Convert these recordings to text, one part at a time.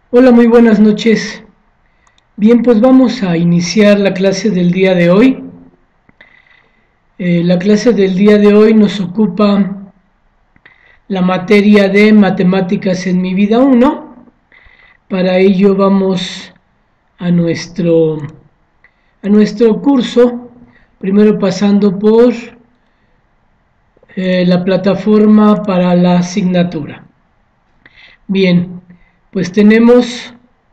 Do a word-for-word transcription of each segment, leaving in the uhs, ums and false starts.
Hola, muy buenas noches. Bien, pues vamos a iniciar la clase del día de hoy. Eh, la clase del día de hoy nos ocupa la materia de Matemáticas en mi vida uno. Para ello vamos a nuestro, a nuestro curso, primero pasando por eh, la plataforma para la asignatura. Bien, pues tenemos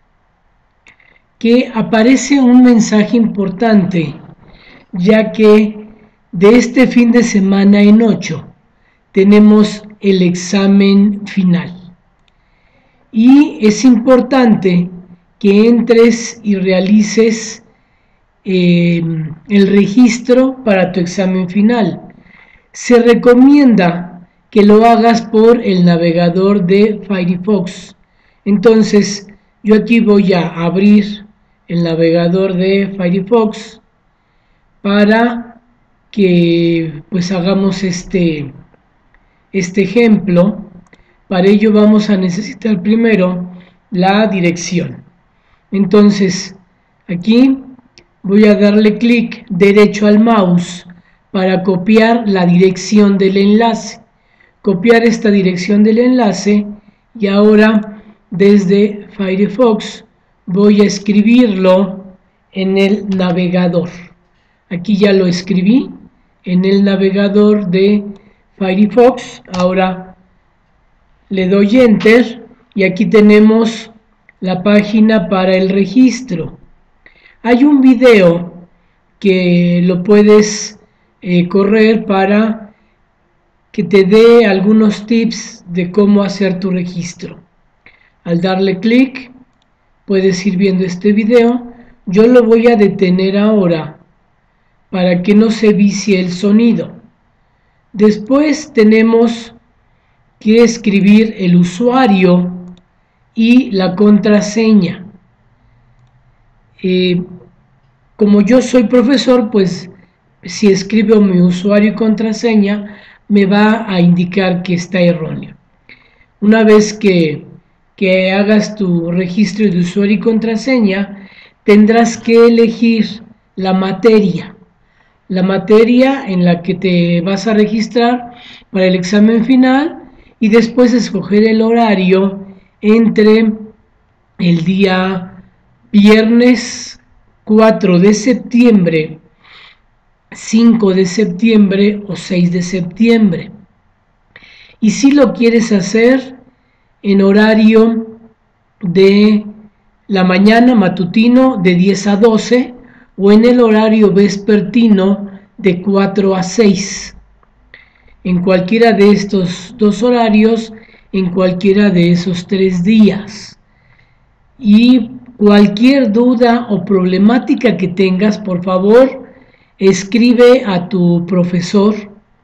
que aparece un mensaje importante, ya que de este fin de semana en ocho tenemos el examen final. Y es importante que entres y realices eh, el registro para tu examen final. Se recomienda que lo hagas por el navegador de Firefox. Entonces, yo aquí voy a abrir el navegador de Firefox para que pues hagamos este, este ejemplo. Para ello vamos a necesitar primero la dirección. Entonces, aquí voy a darle clic derecho al mouse para copiar la dirección del enlace. Copiar esta dirección del enlace y ahora desde Firefox voy a escribirlo en el navegador. Aquí ya lo escribí en el navegador de Firefox. Ahora le doy enter y aquí tenemos la página para el registro. Hay un video que lo puedes eh, correr para que te dé algunos tips de cómo hacer tu registro. Al darle clic puedes ir viendo este video. Yo lo voy a detener ahora para que no se vicie el sonido. Después tenemos que escribir el usuario y la contraseña. Eh, como yo soy profesor, pues si escribo mi usuario y contraseña me va a indicar que está erróneo. Una vez que, que hagas tu registro de usuario y contraseña, tendrás que elegir la materia. La materia en la que te vas a registrar para el examen final y después escoger el horario entre el día viernes cuatro de septiembre, cinco de septiembre o seis de septiembre. Y si lo quieres hacer en horario de la mañana matutino de diez a doce o en el horario vespertino de cuatro a seis. En cualquiera de estos dos horarios, en cualquiera de esos tres días. Y cualquier duda o problemática que tengas, por favor, escribe a tu profesor,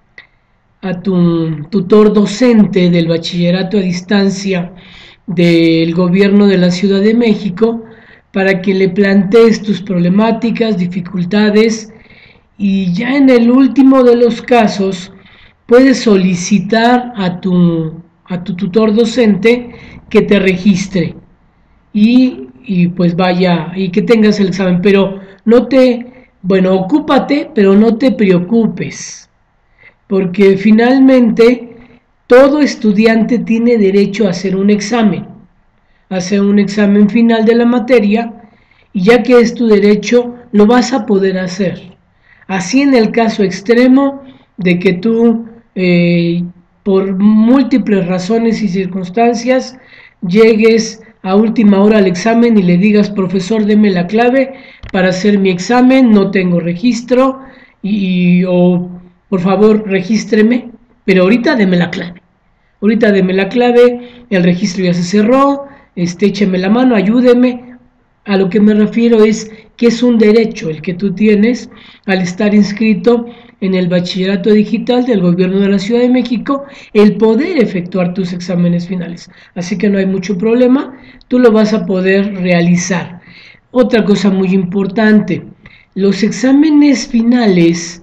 a tu tutor docente del bachillerato a distancia del gobierno de la Ciudad de México para que le plantees tus problemáticas, dificultades y ya en el último de los casos puedes solicitar a tu, a tu tutor docente que te registre y, y pues vaya y que tengas el examen, pero no te, bueno, ocúpate, pero no te preocupes, porque finalmente todo estudiante tiene derecho a hacer un examen, a hacer un examen final de la materia, y ya que es tu derecho, lo vas a poder hacer. Así en el caso extremo de que tú, eh, por múltiples razones y circunstancias, llegues a última hora al examen y le digas, profesor, deme la clave para hacer mi examen, no tengo registro, y, o por favor regístreme, pero ahorita deme la clave. Ahorita deme la clave, el registro ya se cerró, este, écheme la mano, ayúdeme. A lo que me refiero es que es un derecho el que tú tienes al estar inscrito en el bachillerato digital del gobierno de la Ciudad de México, el poder efectuar tus exámenes finales. Así que no hay mucho problema, tú lo vas a poder realizar. Otra cosa muy importante, los exámenes finales,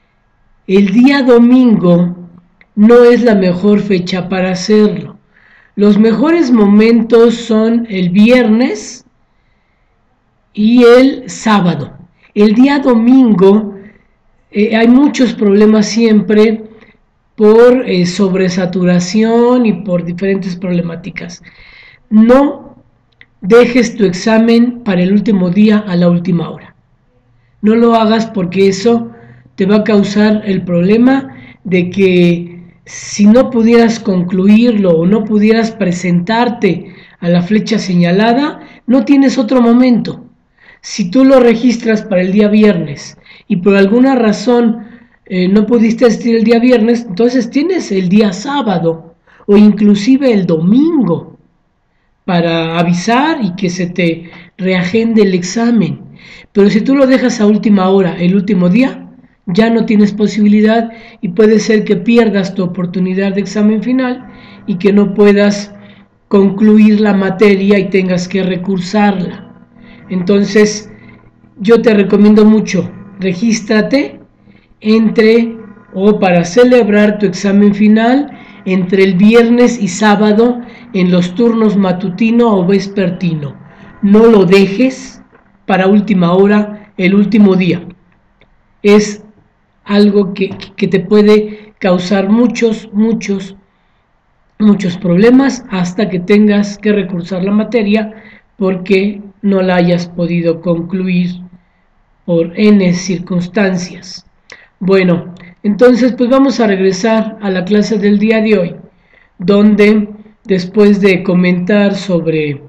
el día domingo no es la mejor fecha para hacerlo. Los mejores momentos son el viernes y el sábado. El día domingo eh, hay muchos problemas siempre por eh, sobresaturación y por diferentes problemáticas. No dejes tu examen para el último día a la última hora. No lo hagas porque eso te va a causar el problema de que si no pudieras concluirlo o no pudieras presentarte a la flecha señalada, no tienes otro momento. Si tú lo registras para el día viernes y por alguna razón eh, no pudiste asistir el día viernes, entonces tienes el día sábado o inclusive el domingo para avisar y que se te reagende el examen. Pero si tú lo dejas a última hora, el último día, ya no tienes posibilidad y puede ser que pierdas tu oportunidad de examen final y que no puedas concluir la materia y tengas que recursarla. Entonces, yo te recomiendo mucho, regístrate entre o para celebrar tu examen final entre el viernes y sábado en los turnos matutino o vespertino. No lo dejes para última hora, el último día. Es algo que, que te puede causar muchos, muchos, muchos problemas hasta que tengas que recursar la materia porque no la hayas podido concluir por N circunstancias. Bueno, entonces pues vamos a regresar a la clase del día de hoy, donde después de comentar sobre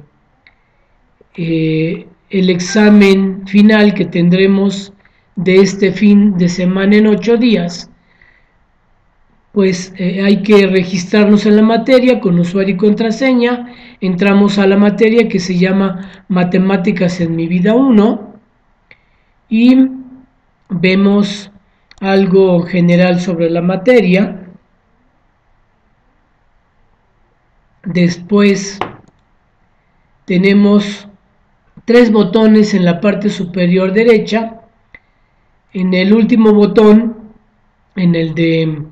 eh, el examen final que tendremos de este fin de semana en ocho días, pues eh, hay que registrarnos en la materia con usuario y contraseña. Entramos a la materia que se llama Matemáticas en mi vida uno y vemos algo general sobre la materia. Después tenemos tres botones en la parte superior derecha. En el último botón, en el de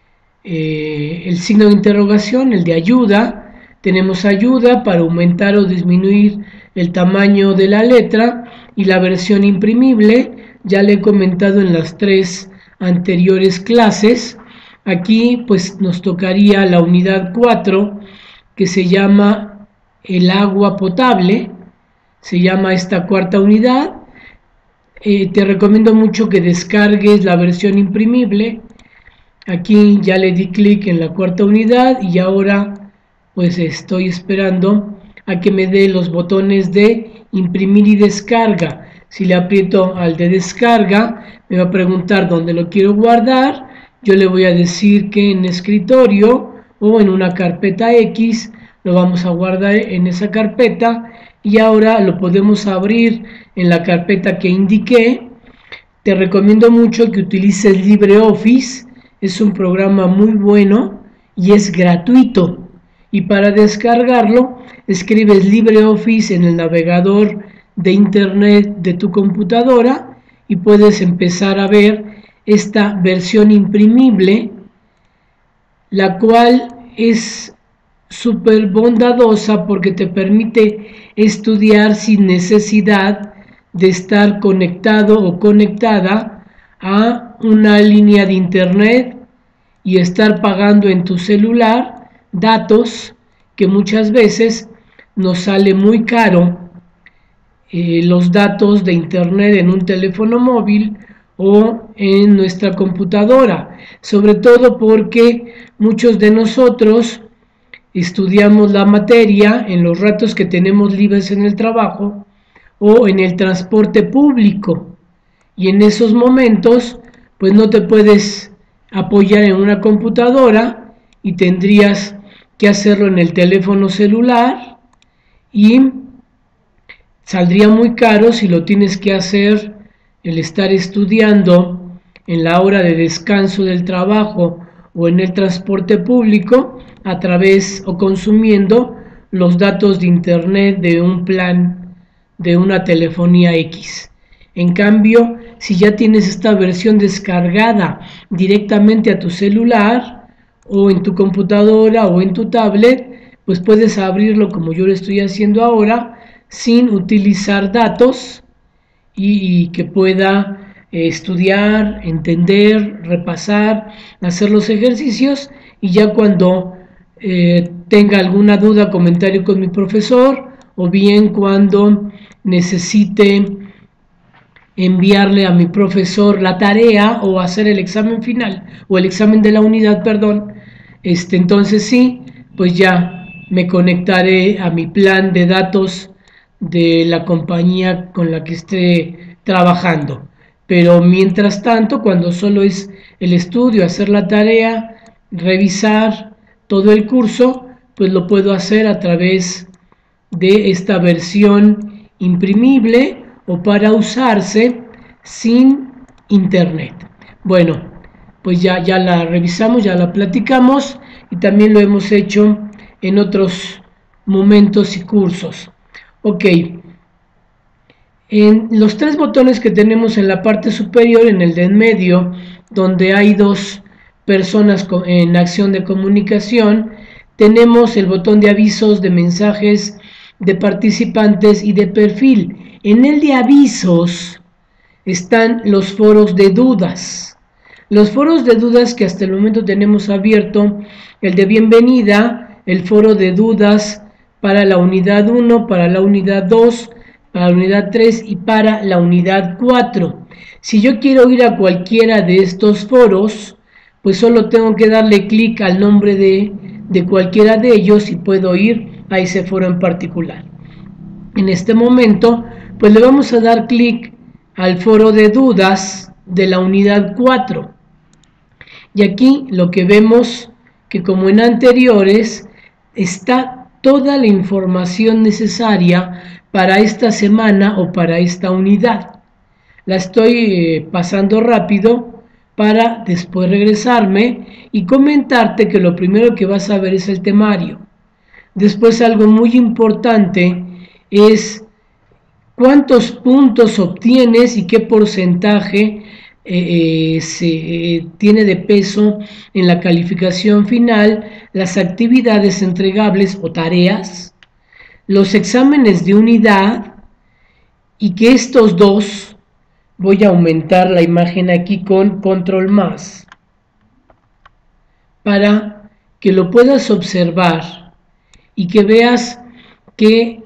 eh, el signo de interrogación, el de ayuda, tenemos ayuda para aumentar o disminuir el tamaño de la letra y la versión imprimible. Ya le he comentado en las tres anteriores clases. Aquí pues nos tocaría la unidad cuatro, que se llama el agua potable. Se llama esta cuarta unidad. Eh, te recomiendo mucho que descargues la versión imprimible. Aquí ya le di clic en la cuarta unidad y ahora pues estoy esperando a que me dé los botones de imprimir y descarga. Si le aprieto al de descarga, me va a preguntar dónde lo quiero guardar. Yo le voy a decir que en escritorio o en una carpeta X, lo vamos a guardar en esa carpeta y ahora lo podemos abrir en la carpeta que indiqué. Te recomiendo mucho que utilices LibreOffice, es un programa muy bueno y es gratuito. Y para descargarlo, escribes LibreOffice en el navegador de internet de tu computadora y puedes empezar a ver esta versión imprimible, la cual es súper bondadosa porque te permite estudiar sin necesidad de estar conectado o conectada a una línea de internet y estar pagando en tu celular datos que muchas veces nos sale muy caro. Eh, los datos de internet en un teléfono móvil o en nuestra computadora, sobre todo porque muchos de nosotros estudiamos la materia en los ratos que tenemos libres en el trabajo o en el transporte público, y en esos momentos pues no te puedes apoyar en una computadora y tendrías que hacerlo en el teléfono celular y saldría muy caro si lo tienes que hacer el estar estudiando en la hora de descanso del trabajo o en el transporte público a través o consumiendo los datos de internet de un plan de una telefonía X. En cambio, si ya tienes esta versión descargada directamente a tu celular o en tu computadora o en tu tablet, pues puedes abrirlo como yo lo estoy haciendo ahora, sin utilizar datos y, y que pueda eh, estudiar, entender, repasar, hacer los ejercicios y ya cuando eh, tenga alguna duda, comentario con mi profesor o bien cuando necesite enviarle a mi profesor la tarea o hacer el examen final o el examen de la unidad, perdón, este, entonces sí, pues ya me conectaré a mi plan de datos de la compañía con la que esté trabajando. Pero mientras tanto, cuando solo es el estudio, hacer la tarea, revisar todo el curso, pues lo puedo hacer a través de esta versión imprimible o para usarse sin internet. Bueno, pues ya, ya la revisamos, ya la platicamos y también lo hemos hecho en otros momentos y cursos. Ok, en los tres botones que tenemos en la parte superior, en el de en medio, donde hay dos personas en acción de comunicación, tenemos el botón de avisos, de mensajes, de participantes y de perfil. En el de avisos están los foros de dudas. Los foros de dudas que hasta el momento tenemos abierto, el de bienvenida, el foro de dudas para la unidad uno, para la unidad dos, para la unidad tres y para la unidad cuatro. Si yo quiero ir a cualquiera de estos foros, pues solo tengo que darle clic al nombre de, de cualquiera de ellos y puedo ir a ese foro en particular. En este momento, pues le vamos a dar clic al foro de dudas de la unidad cuatro. Y aquí lo que vemos que como en anteriores está toda la información necesaria para esta semana o para esta unidad. La estoy eh, pasando rápido para después regresarme y comentarte que lo primero que vas a ver es el temario. Después algo muy importante es cuántos puntos obtienes y qué porcentaje eh, eh, se eh, tiene de peso en la calificación final, las actividades entregables o tareas, los exámenes de unidad y que estos dos, voy a aumentar la imagen aquí con control más para que lo puedas observar y que veas que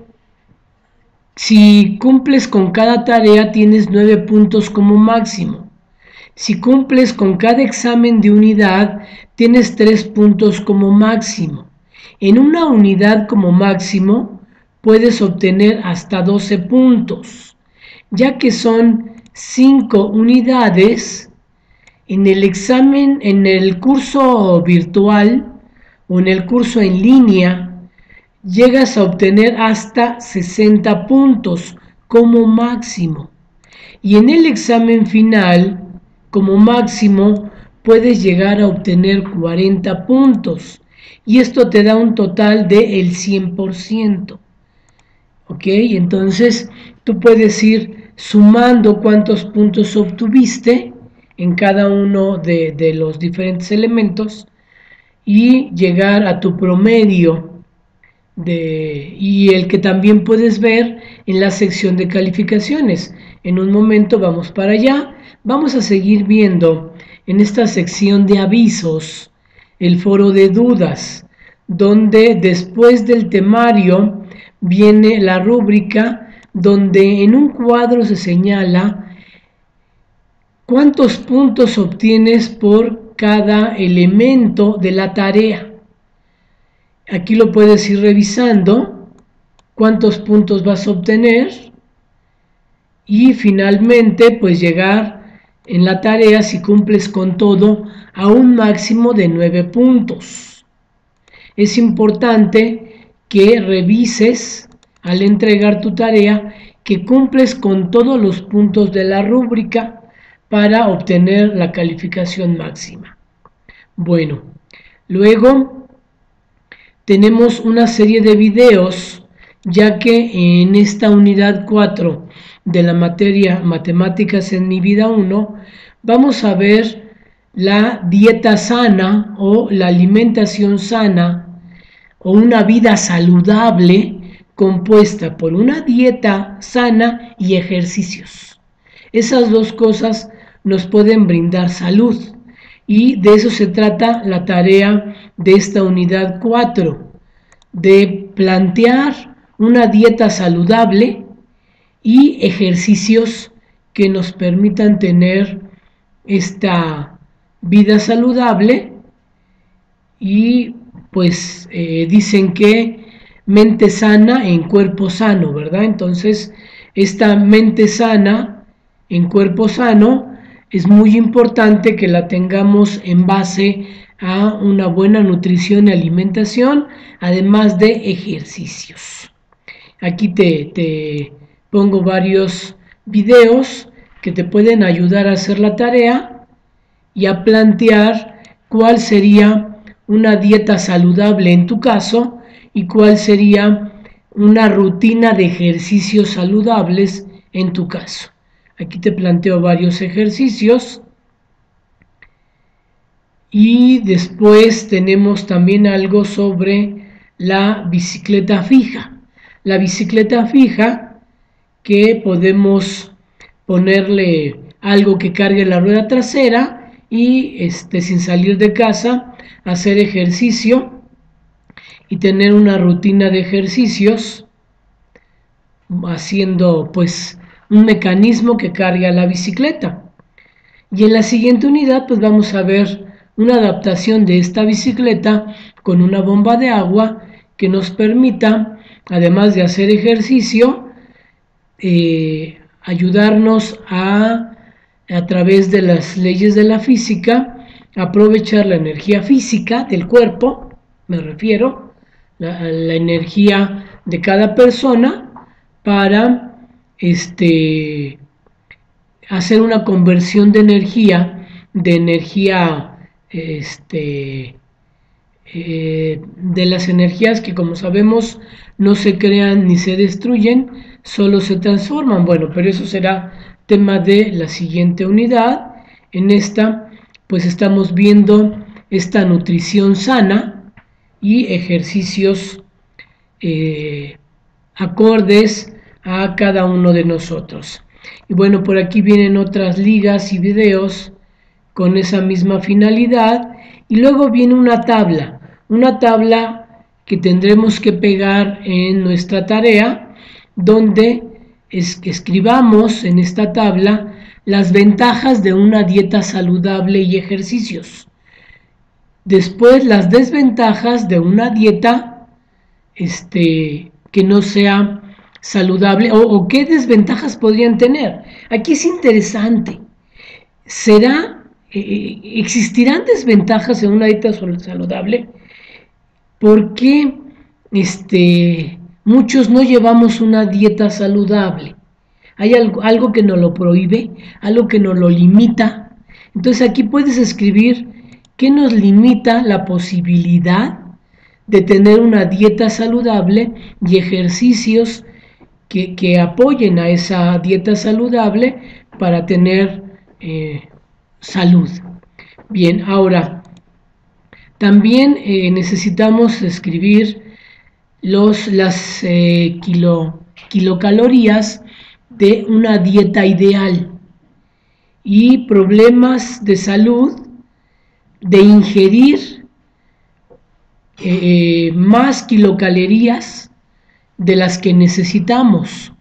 si cumples con cada tarea tienes nueve puntos como máximo. Si cumples con cada examen de unidad tienes tres puntos como máximo. En una unidad como máximo puedes obtener hasta doce puntos, ya que son cinco unidades. En el examen, en el curso virtual o en el curso en línea, llegas a obtener hasta sesenta puntos como máximo. Y en el examen final, como máximo, puedes llegar a obtener cuarenta puntos. Y esto te da un total del cien por ciento. ¿Ok? Entonces, tú puedes ir sumando cuántos puntos obtuviste en cada uno de, de los diferentes elementos y llegar a tu promedio. De, y el que también puedes ver en la sección de calificaciones. En un momento vamos para allá. Vamos a seguir viendo en esta sección de avisos el foro de dudas, donde después del temario viene la rúbrica donde en un cuadro se señala cuántos puntos obtienes por cada elemento de la tarea. Aquí lo puedes ir revisando, cuántos puntos vas a obtener y finalmente pues llegar en la tarea, si cumples con todo, a un máximo de nueve puntos. Es importante que revises al entregar tu tarea que cumples con todos los puntos de la rúbrica para obtener la calificación máxima. Bueno, luego tenemos una serie de videos, ya que en esta unidad cuatro de la materia Matemáticas en mi vida uno, vamos a ver la dieta sana o la alimentación sana o una vida saludable compuesta por una dieta sana y ejercicios. Esas dos cosas nos pueden brindar salud y de eso se trata la tarea de esta unidad cuatro, de plantear una dieta saludable y ejercicios que nos permitan tener esta vida saludable. Y pues eh, dicen que mente sana en cuerpo sano, ¿verdad? Entonces, esta mente sana en cuerpo sano es muy importante que la tengamos en base a una buena nutrición y alimentación, además de ejercicios. Aquí te, te pongo varios videos que te pueden ayudar a hacer la tarea y a plantear cuál sería una dieta saludable en tu caso y cuál sería una rutina de ejercicios saludables en tu caso. Aquí te planteo varios ejercicios y después tenemos también algo sobre la bicicleta fija. La bicicleta fija, que podemos ponerle algo que cargue la rueda trasera y este, sin salir de casa hacer ejercicio y tener una rutina de ejercicios haciendo pues un mecanismo que carga la bicicleta. Y en la siguiente unidad pues vamos a ver una adaptación de esta bicicleta con una bomba de agua que nos permita, además de hacer ejercicio, eh, ayudarnos a, a través de las leyes de la física, aprovechar la energía física del cuerpo, me refiero, la, la energía de cada persona para este, hacer una conversión de energía, de energía este, eh, de las energías que, como sabemos, no se crean ni se destruyen, solo se transforman. Bueno, pero eso será tema de la siguiente unidad. En esta pues estamos viendo esta nutrición sana y ejercicios eh, acordes a cada uno de nosotros. Y bueno, por aquí vienen otras ligas y videos con esa misma finalidad, y luego viene una tabla, una tabla que tendremos que pegar en nuestra tarea, donde es, escribamos en esta tabla las ventajas de una dieta saludable y ejercicios. Después las desventajas de una dieta este, que no sea saludable, o, o qué desventajas podrían tener. Aquí es interesante. ¿Será Eh, ¿Existirán desventajas en una dieta saludable? ¿Por qué este, muchos no llevamos una dieta saludable? ¿Hay algo, algo que nos lo prohíbe? ¿Algo que nos lo limita? Entonces aquí puedes escribir qué nos limita la posibilidad de tener una dieta saludable y ejercicios que, que apoyen a esa dieta saludable para tener eh, salud. Bien, ahora también eh, necesitamos escribir los, las eh, kilo, kilocalorías de una dieta ideal y problemas de salud de ingerir eh, más kilocalorías de las que necesitamos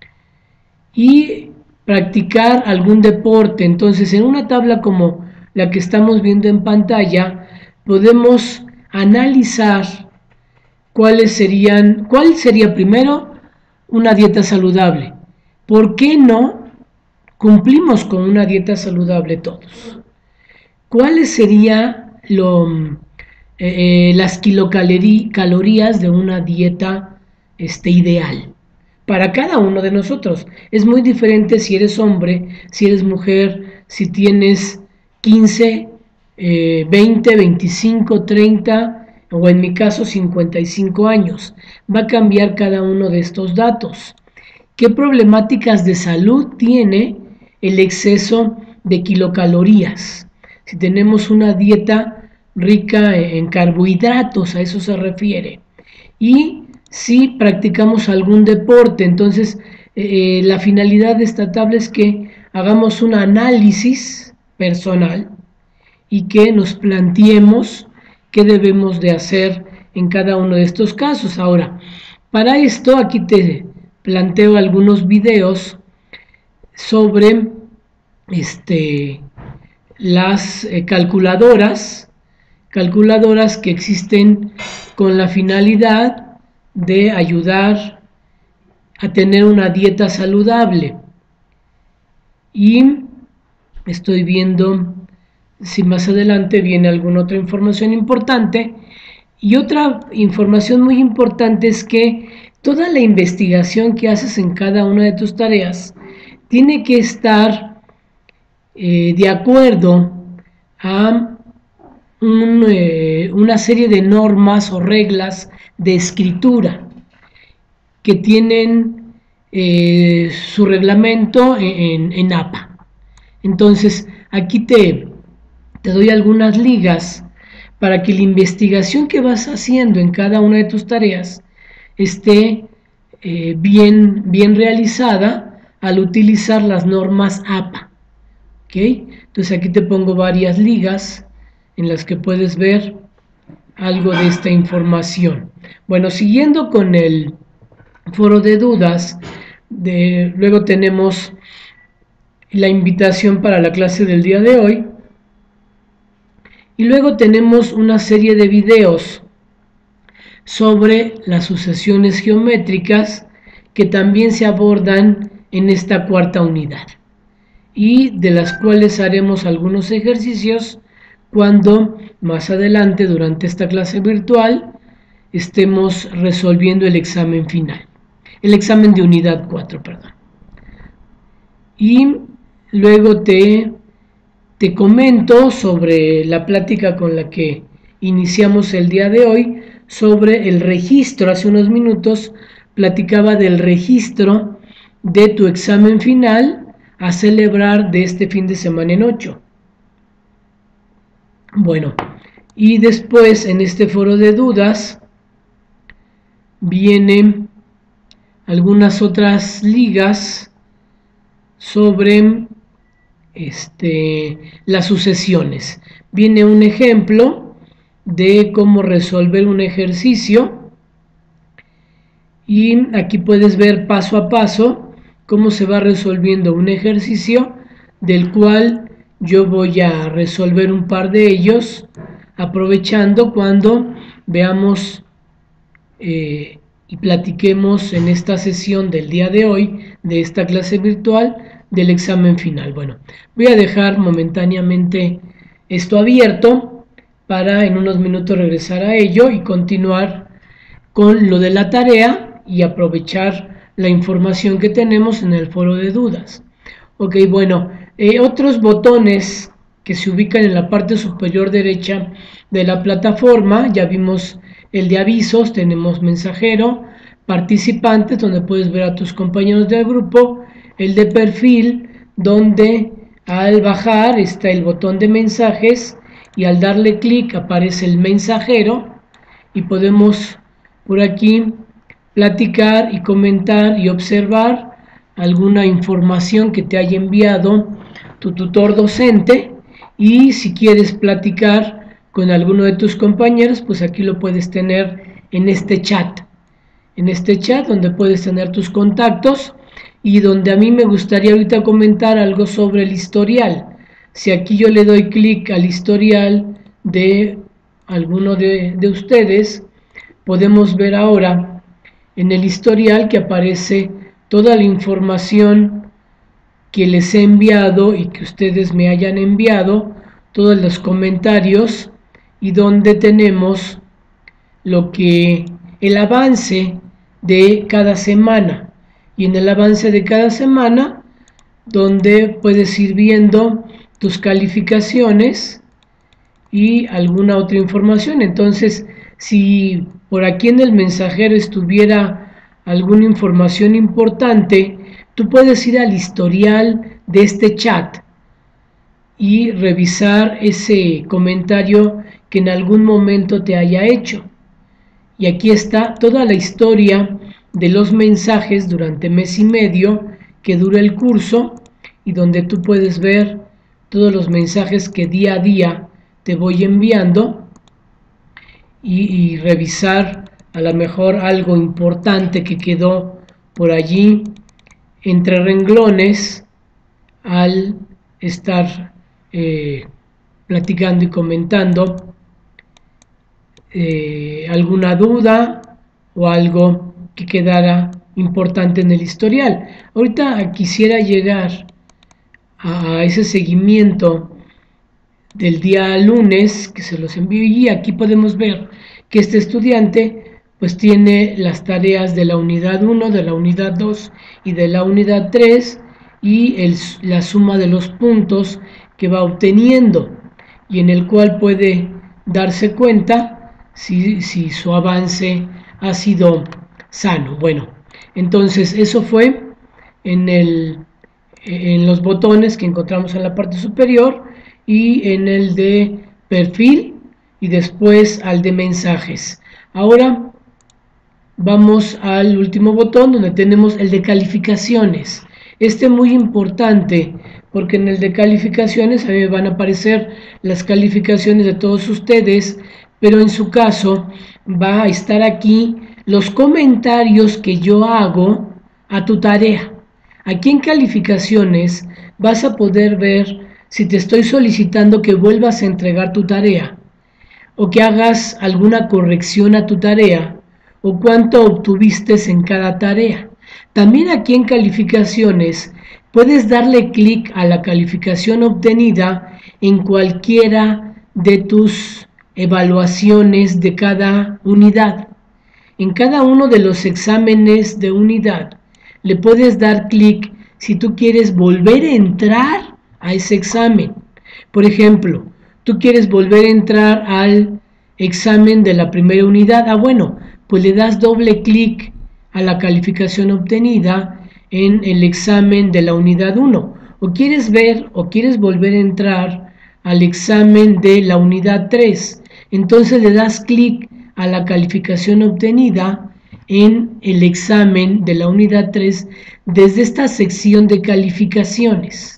y practicar algún deporte. Entonces, en una tabla como la que estamos viendo en pantalla, podemos analizar cuáles serían, cuál sería primero una dieta saludable. ¿Por qué no cumplimos con una dieta saludable todos? ¿Cuáles serían lo, eh, las kilocalorías de una dieta este, ideal? Para cada uno de nosotros. Es muy diferente si eres hombre, si eres mujer, si tienes quince, eh, veinte, veinticinco, treinta o en mi caso cincuenta y cinco años. Va a cambiar cada uno de estos datos. ¿Qué problemáticas de salud tiene el exceso de kilocalorías? Si tenemos una dieta rica en carbohidratos, a eso se refiere. y si practicamos algún deporte. Entonces, eh, la finalidad de esta tabla es que hagamos un análisis personal y que nos planteemos qué debemos de hacer en cada uno de estos casos. Ahora, para esto aquí te planteo algunos videos sobre este, las eh, calculadoras, calculadoras que existen con la finalidad de ayudar a tener una dieta saludable. Y estoy viendo si más adelante viene alguna otra información importante. Y otra información muy importante es que toda la investigación que haces en cada una de tus tareas tiene que estar eh, de acuerdo a un, eh, una serie de normas o reglas de escritura que tienen eh, su reglamento en, en A P A. Entonces, aquí te, te doy algunas ligas para que la investigación que vas haciendo en cada una de tus tareas esté eh, bien, bien realizada al utilizar las normas A P A. ¿Okay? Entonces aquí te pongo varias ligas en las que puedes ver algo de esta información. Bueno, siguiendo con el foro de dudas, de, luego tenemos la invitación para la clase del día de hoy. Y luego tenemos una serie de videos sobre las sucesiones geométricas que también se abordan en esta cuarta unidad y de las cuales haremos algunos ejercicios cuando más adelante durante esta clase virtual estemos resolviendo el examen final, el examen de unidad cuatro, perdón. Y luego te Te comento sobre la plática con la que iniciamos el día de hoy sobre el registro. Hace unos minutos platicaba del registro de tu examen final a celebrar de este fin de semana en ocho. Bueno, y después en este foro de dudas vienen algunas otras ligas sobre Este, las sucesiones. Viene un ejemplo de cómo resolver un ejercicio y aquí puedes ver paso a paso cómo se va resolviendo un ejercicio del cual yo voy a resolver un par de ellos aprovechando cuando veamos eh, y platiquemos en esta sesión del día de hoy de esta clase virtual del examen final. Bueno, voy a dejar momentáneamente esto abierto para en unos minutos regresar a ello y continuar con lo de la tarea y aprovechar la información que tenemos en el foro de dudas. Ok, bueno, eh, otros botones que se ubican en la parte superior derecha de la plataforma, ya vimos el de avisos, tenemos mensajero, participantes, donde puedes ver a tus compañeros del grupo, el de perfil, donde al bajar está el botón de mensajes y al darle clic aparece el mensajero y podemos por aquí platicar y comentar y observar alguna información que te haya enviado tu tutor docente, y si quieres platicar con alguno de tus compañeros, pues aquí lo puedes tener en este chat, en este chat donde puedes tener tus contactos y donde a mí me gustaría ahorita comentar algo sobre el historial. Si aquí yo le doy clic al historial de alguno de, de ustedes, podemos ver ahora en el historial que aparece toda la información que les he enviado y que ustedes me hayan enviado, todos los comentarios, y donde tenemos lo que el avance de cada semana. Y en el avance de cada semana, donde puedes ir viendo tus calificaciones y alguna otra información. Entonces, si por aquí en el mensajero estuviera alguna información importante, tú puedes ir al historial de este chat y revisar ese comentario que en algún momento te haya hecho. y aquí está toda la historia de los mensajes durante mes y medio que dura el curso y donde tú puedes ver todos los mensajes que día a día te voy enviando y, y revisar a lo mejor algo importante que quedó por allí entre renglones al estar eh, platicando y comentando eh, alguna duda o algo que quedara importante en el historial. Ahorita quisiera llegar a ese seguimiento del día lunes que se los envío y aquí podemos ver que este estudiante pues tiene las tareas de la unidad uno, de la unidad dos y de la unidad tres y el, la suma de los puntos que va obteniendo y en el cual puede darse cuenta si, si su avance ha sido sano. Bueno, entonces eso fue en, el, en los botones que encontramos en la parte superior y en el de perfil y después al de mensajes. Ahora vamos al último botón donde tenemos el de calificaciones. Este es muy importante porque en el de calificaciones a mí me van a aparecer las calificaciones de todos ustedes, pero en su caso va a estar aquí los comentarios que yo hago a tu tarea. Aquí en calificaciones vas a poder ver si te estoy solicitando que vuelvas a entregar tu tarea o que hagas alguna corrección a tu tarea o cuánto obtuviste en cada tarea. También aquí en calificaciones puedes darle clic a la calificación obtenida en cualquiera de tus evaluaciones de cada unidad. En cada uno de los exámenes de unidad le puedes dar clic si tú quieres volver a entrar a ese examen. Por ejemplo, tú quieres volver a entrar al examen de la primera unidad. Ah, bueno, pues le das doble clic a la calificación obtenida en el examen de la unidad uno. O quieres ver o quieres volver a entrar al examen de la unidad tres. Entonces le das clic a la calificación obtenida en el examen de la unidad tres desde esta sección de calificaciones.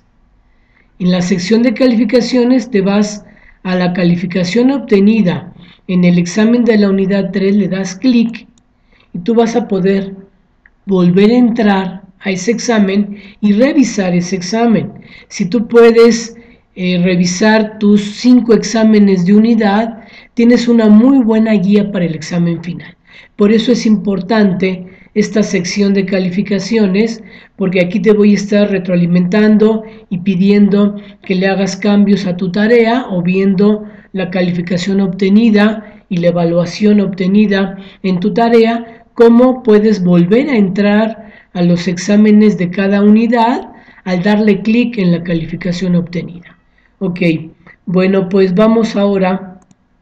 En la sección de calificaciones te vas a la calificación obtenida en el examen de la unidad tres, le das clic y tú vas a poder volver a entrar a ese examen y revisar ese examen. Si tú puedes eh, revisar tus cinco exámenes de unidad, tienes una muy buena guía para el examen final. Por eso es importante esta sección de calificaciones, porque aquí te voy a estar retroalimentando y pidiendo que le hagas cambios a tu tarea o viendo la calificación obtenida y la evaluación obtenida en tu tarea, cómo puedes volver a entrar a los exámenes de cada unidad al darle clic en la calificación obtenida. Ok, bueno, pues vamos ahora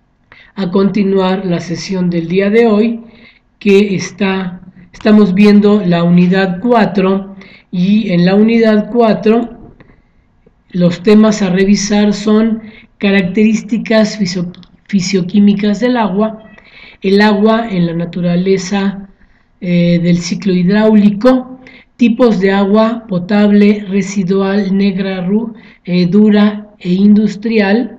a continuar la sesión del día de hoy, que está, estamos viendo la unidad cuatro, y en la unidad cuatro los temas a revisar son características fisio, fisioquímicas del agua, el agua en la naturaleza eh, del ciclo hidráulico, tipos de agua potable, residual, negra, eh, dura e industrial,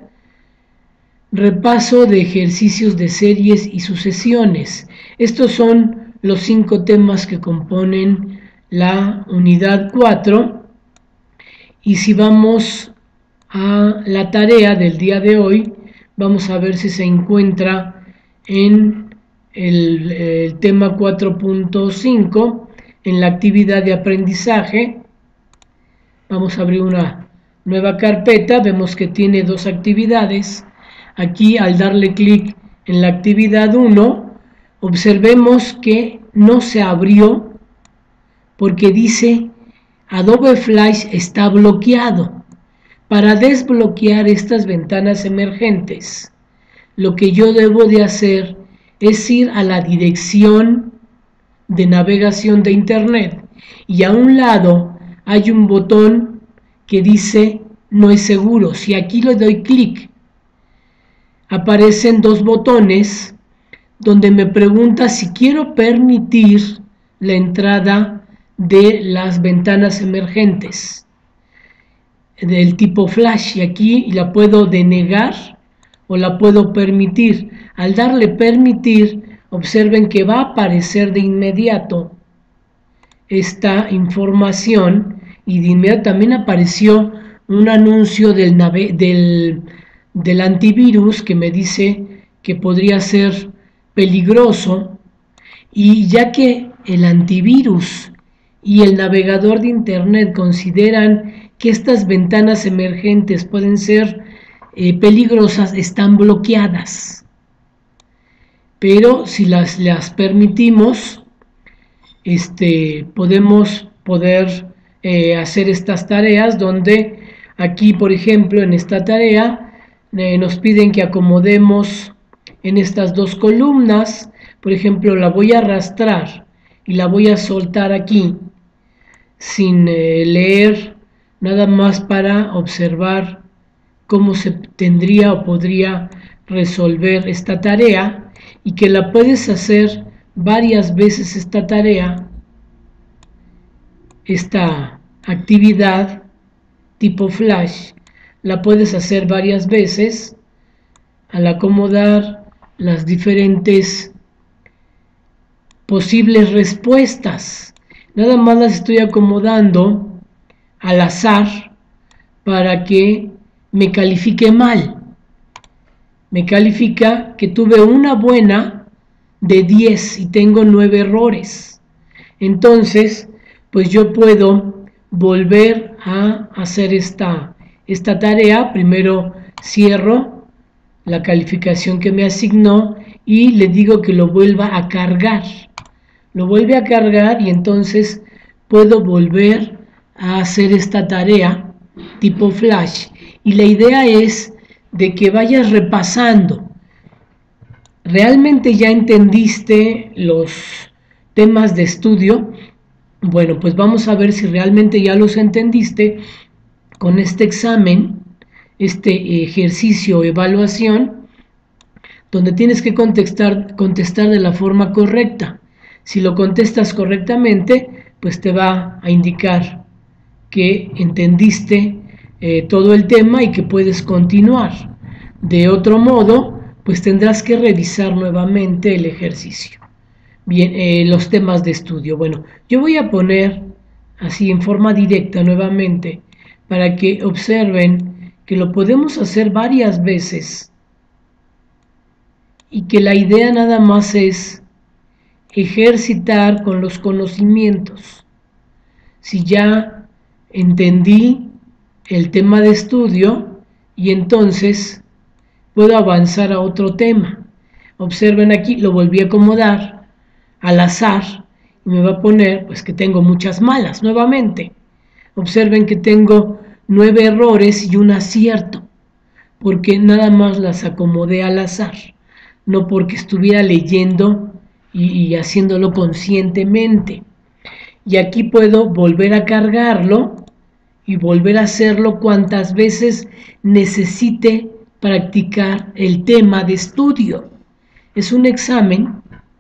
repaso de ejercicios de series y sucesiones. Estos son los cinco temas que componen la unidad cuatro. Y si vamos a la tarea del día de hoy, vamos a ver si se encuentra en el, el tema cuatro punto cinco, en la actividad de aprendizaje. Vamos a abrir una nueva carpeta, vemos que tiene dos actividades. Aquí, al darle clic en la actividad uno, observemos que no se abrió porque dice Adobe Flash está bloqueado. Para desbloquear estas ventanas emergentes, lo que yo debo de hacer es ir a la dirección de navegación de Internet y a un lado hay un botón que dice no es seguro. Si aquí le doy clic, aparecen dos botones donde me pregunta si quiero permitir la entrada de las ventanas emergentes del tipo flash, y aquí la puedo denegar o la puedo permitir. Al darle permitir, observen que va a aparecer de inmediato esta información, y de inmediato también apareció un anuncio del, del, del antivirus que me dice que podría ser peligroso, y ya que el antivirus y el navegador de internet consideran que estas ventanas emergentes pueden ser eh, peligrosas, están bloqueadas. Pero si las, las permitimos, este, podemos poder eh, hacer estas tareas, donde aquí, por ejemplo, en esta tarea eh, nos piden que acomodemos en estas dos columnas. Por ejemplo, la voy a arrastrar y la voy a soltar aquí sin eh, leer, nada más para observar cómo se tendría o podría resolver esta tarea, y que la puedes hacer varias veces esta tarea, esta actividad tipo flash, la puedes hacer varias veces al acomodar las diferentes posibles respuestas. Nada más las estoy acomodando al azar para que me califique mal. Me califica que tuve una buena de diez y tengo nueve errores. Entonces, pues yo puedo volver a hacer esta, esta tarea. Primero cierro la calificación que me asignó y le digo que lo vuelva a cargar. Lo vuelve a cargar y entonces puedo volver a hacer esta tarea tipo flash. Y la idea es de que vayas repasando. ¿Realmente ya entendiste los temas de estudio? Bueno, pues vamos a ver si realmente ya los entendiste con este examen, este ejercicio o evaluación, donde tienes que contestar, contestar de la forma correcta. Si lo contestas correctamente, pues te va a indicar que entendiste eh, todo el tema y que puedes continuar. De otro modo, pues tendrás que revisar nuevamente el ejercicio. Bien, eh, los temas de estudio. Bueno, yo voy a poner así en forma directa nuevamente para que observen que lo podemos hacer varias veces y que la idea nada más es ejercitar con los conocimientos. Si ya entendí el tema de estudio, y entonces puedo avanzar a otro tema. Observen aquí, lo volví a acomodar al azar y me va a poner pues que tengo muchas malas nuevamente. Observen que tengo nueve errores y un acierto, porque nada más las acomodé al azar, no porque estuviera leyendo y, y haciéndolo conscientemente. Y aquí puedo volver a cargarlo y volver a hacerlo cuantas veces necesite practicar el tema de estudio. Es un examen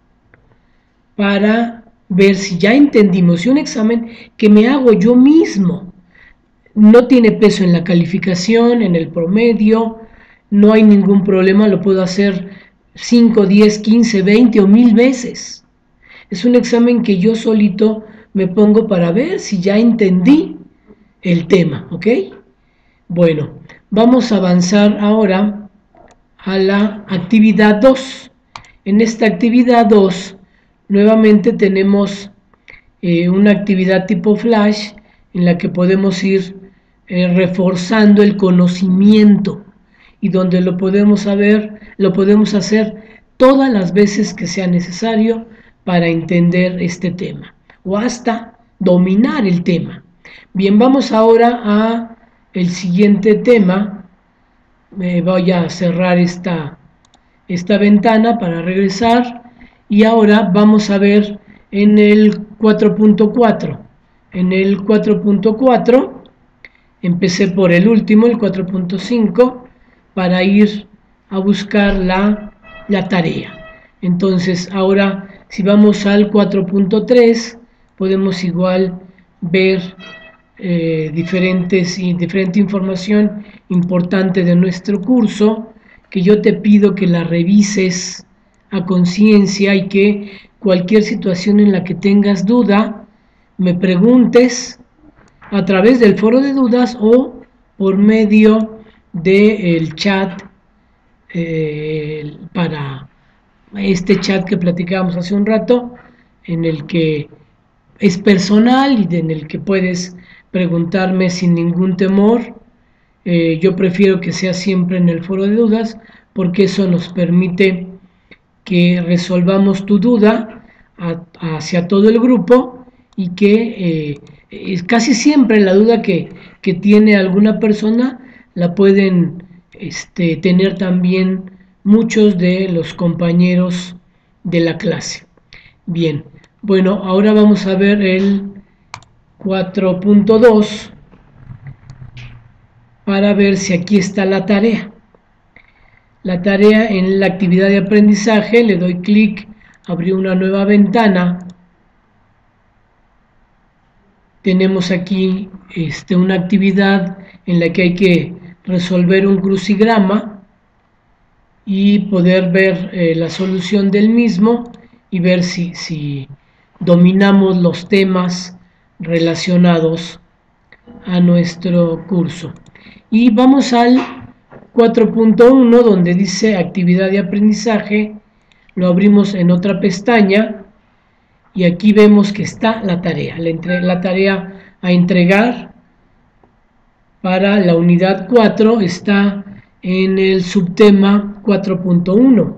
para ver si ya entendimos, y un examen que me hago yo mismo. No tiene peso en la calificación, en el promedio, no hay ningún problema, lo puedo hacer cinco, diez, quince, veinte o mil veces. Es un examen que yo solito me pongo para ver si ya entendí el tema, ¿ok? Bueno, vamos a avanzar ahora a la actividad dos. En esta actividad dos, nuevamente tenemos eh, una actividad tipo flash en la que podemos ir eh, reforzando el conocimiento, y donde lo podemos saber, lo podemos hacer todas las veces que sea necesario para entender este tema o hasta dominar el tema. Bien, vamos ahora a el siguiente tema. Me voy a cerrar esta, esta ventana para regresar, y ahora vamos a ver en el cuatro punto cuatro. En el cuatro punto cuatro empecé por el último, el cuatro punto cinco, para ir a buscar la, la tarea. Entonces, ahora, si vamos al cuatro punto tres, podemos igual ver eh, diferentes y diferente información importante de nuestro curso, que yo te pido que la revises a conciencia y que cualquier situación en la que tengas duda, me preguntes a través del foro de dudas o por medio del chat eh, para este chat que platicábamos hace un rato, en el que es personal y en el que puedes preguntarme sin ningún temor. Eh, yo prefiero que sea siempre en el foro de dudas porque eso nos permite que resolvamos tu duda a, hacia todo el grupo y que eh, es casi siempre la duda que, que tiene alguna persona la pueden este, tener también muchos de los compañeros de la clase. Bien, bueno, ahora vamos a ver el cuatro punto dos para ver si aquí está la tarea. La tarea en la actividad de aprendizaje, le doy clic, abrir una nueva ventana. Tenemos aquí este, una actividad en la que hay que resolver un crucigrama y poder ver eh, la solución del mismo y ver si, si dominamos los temas relacionados a nuestro curso. Y vamos al cuatro punto uno, donde dice actividad de aprendizaje. Lo abrimos en otra pestaña y aquí vemos que está la tarea, la, entre, la tarea a entregar para la unidad cuatro está en el subtema cuatro punto uno.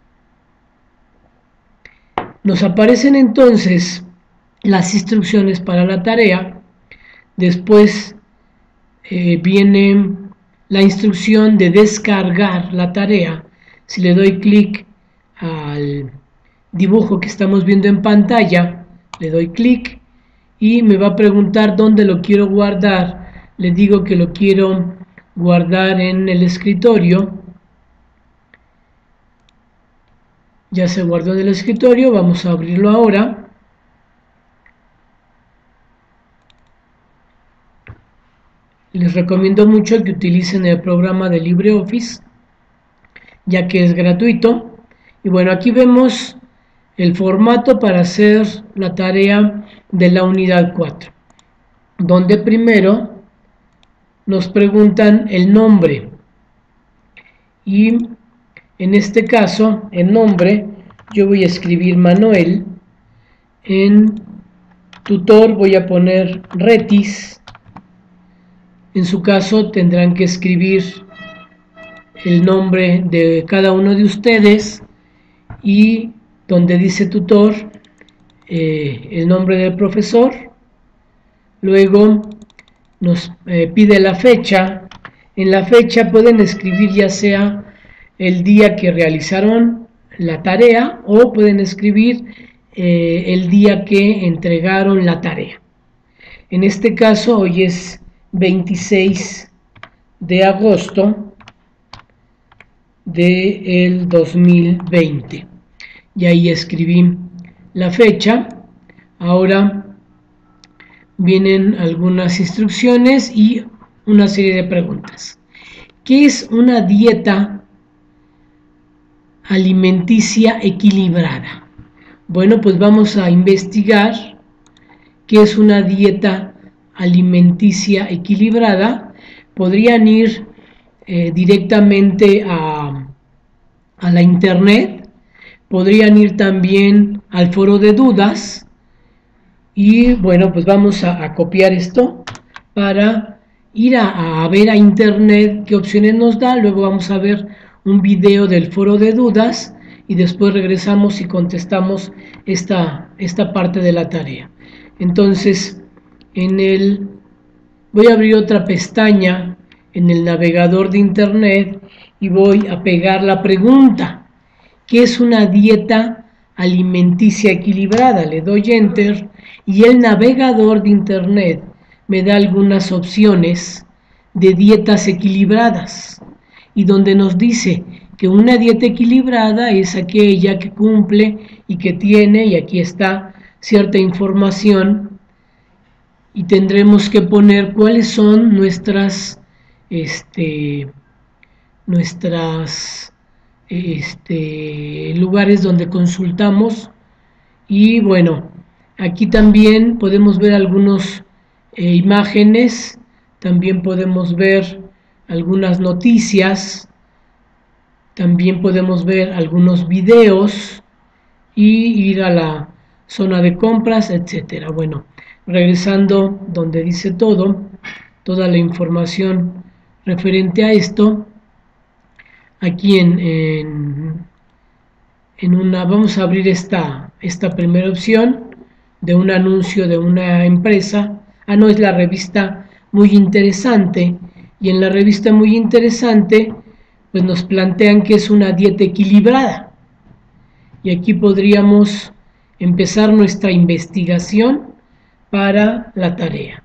Nos aparecen entonces las instrucciones para la tarea. Después eh, viene la instrucción de descargar la tarea. Si le doy clic al dibujo que estamos viendo en pantalla, le doy clic y me va a preguntar dónde lo quiero guardar. Le digo que lo quiero guardar en el escritorio. Ya se guardó en el escritorio, vamos a abrirlo ahora. Les recomiendo mucho que utilicen el programa de LibreOffice, ya que es gratuito. Y bueno, aquí vemos el formato para hacer la tarea de la unidad cuatro, donde primero nos preguntan el nombre. Y en este caso, el nombre, yo voy a escribir Manuel. En tutor voy a poner Retis. En su caso tendrán que escribir el nombre de cada uno de ustedes y donde dice tutor, eh, el nombre del profesor. Luego nos eh, pide la fecha. En la fecha pueden escribir ya sea el día que realizaron la tarea o pueden escribir eh, el día que entregaron la tarea. En este caso hoy es veintiséis de agosto del dos mil veinte y ahí escribí la fecha. Ahora vienen algunas instrucciones y una serie de preguntas. ¿Qué es una dieta alimenticia equilibrada? Bueno, pues vamos a investigar qué es una dieta alimenticia equilibrada. Podrían ir eh, directamente a, a la internet, podrían ir también al foro de dudas y bueno, pues vamos a, a copiar esto para ir a, a ver a internet qué opciones nos da. Luego vamos a ver un video del foro de dudas y después regresamos y contestamos esta, esta parte de la tarea. Entonces, en el, voy a abrir otra pestaña en el navegador de internet y voy a pegar la pregunta: ¿qué es una dieta alimenticia equilibrada? Le doy enter y el navegador de internet me da algunas opciones de dietas equilibradas y donde nos dice que una dieta equilibrada es aquella que cumple y que tiene, y aquí está, cierta información, y tendremos que poner cuáles son nuestras, este, nuestras este, lugares donde consultamos. Y bueno, aquí también podemos ver algunas eh, imágenes, también podemos ver algunas noticias, también podemos ver algunos videos y ir a la zona de compras, etcétera. Bueno, regresando donde dice todo, toda la información referente a esto, aquí en, en, en una, vamos a abrir esta, esta primera opción de un anuncio de una empresa. Ah, no, es la revista Muy Interesante, y en la revista Muy Interesante pues nos plantean que es una dieta equilibrada, y aquí podríamos empezar nuestra investigación para la tarea.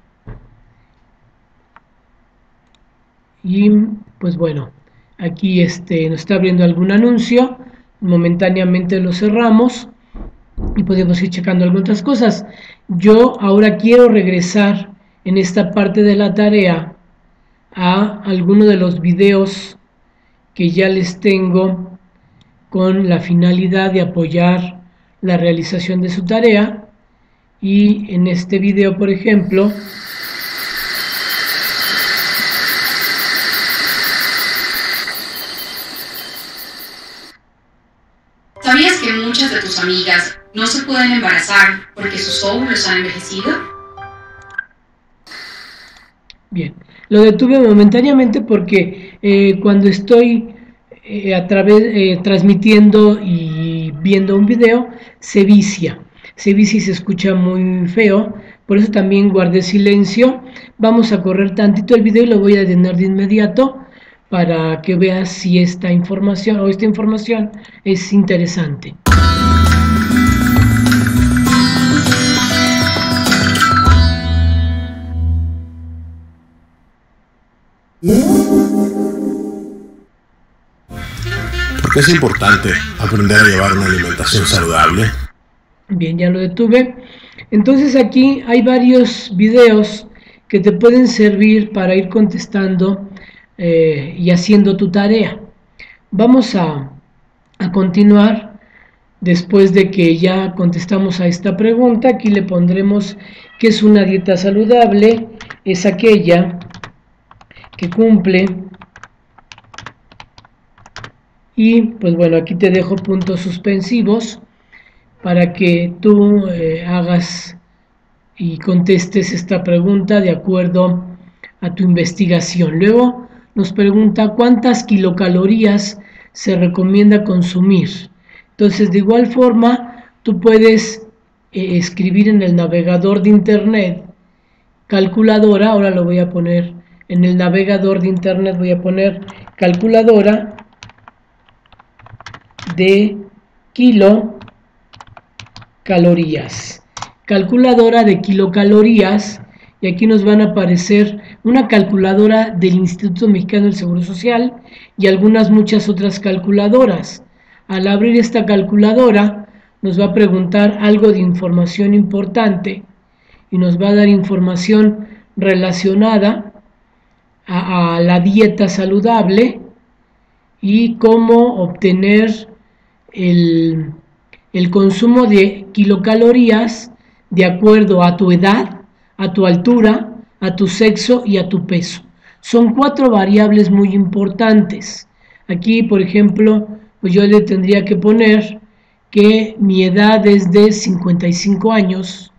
Y pues bueno, aquí este, nos está abriendo algún anuncio, momentáneamente lo cerramos y podemos ir checando algunas cosas. Yo ahora quiero regresar en esta parte de la tarea a alguno de los videos que ya les tengo con la finalidad de apoyar la realización de su tarea. Y en este video, por ejemplo, ¿sabías que muchas de tus amigas no se pueden embarazar porque sus óvulos han envejecido? Bien, lo detuve momentáneamente porque eh, cuando estoy eh, a través eh, transmitiendo y viendo un video se vicia, se vicia y se escucha muy feo, por eso también guardé silencio. Vamos a correr tantito el video y lo voy a detener de inmediato para que veas si esta información o esta información es interesante. ¿Por qué es importante aprender a llevar una alimentación saludable? Bien, ya lo detuve. Entonces aquí hay varios videos que te pueden servir para ir contestando eh, y haciendo tu tarea. Vamos a, a continuar después de que ya contestamos a esta pregunta. Aquí le pondremos que es una dieta saludable, es aquella que cumple. Y pues bueno, aquí te dejo puntos suspensivos para que tú eh, hagas y contestes esta pregunta de acuerdo a tu investigación. Luego nos pregunta cuántas kilocalorías se recomienda consumir. Entonces, de igual forma, tú puedes eh, escribir en el navegador de internet calculadora. Ahora lo voy a poner en el navegador de internet, voy a poner calculadora de kilocalorías, calculadora de kilocalorías, y aquí nos van a aparecer una calculadora del Instituto Mexicano del Seguro Social y algunas muchas otras calculadoras. Al abrir esta calculadora nos va a preguntar algo de información importante y nos va a dar información relacionada a, a la dieta saludable y cómo obtener el, el consumo de kilocalorías de acuerdo a tu edad, a tu altura, a tu sexo y a tu peso. Son cuatro variables muy importantes. Aquí, por ejemplo, pues yo le tendría que poner que mi edad es de cincuenta y cinco años.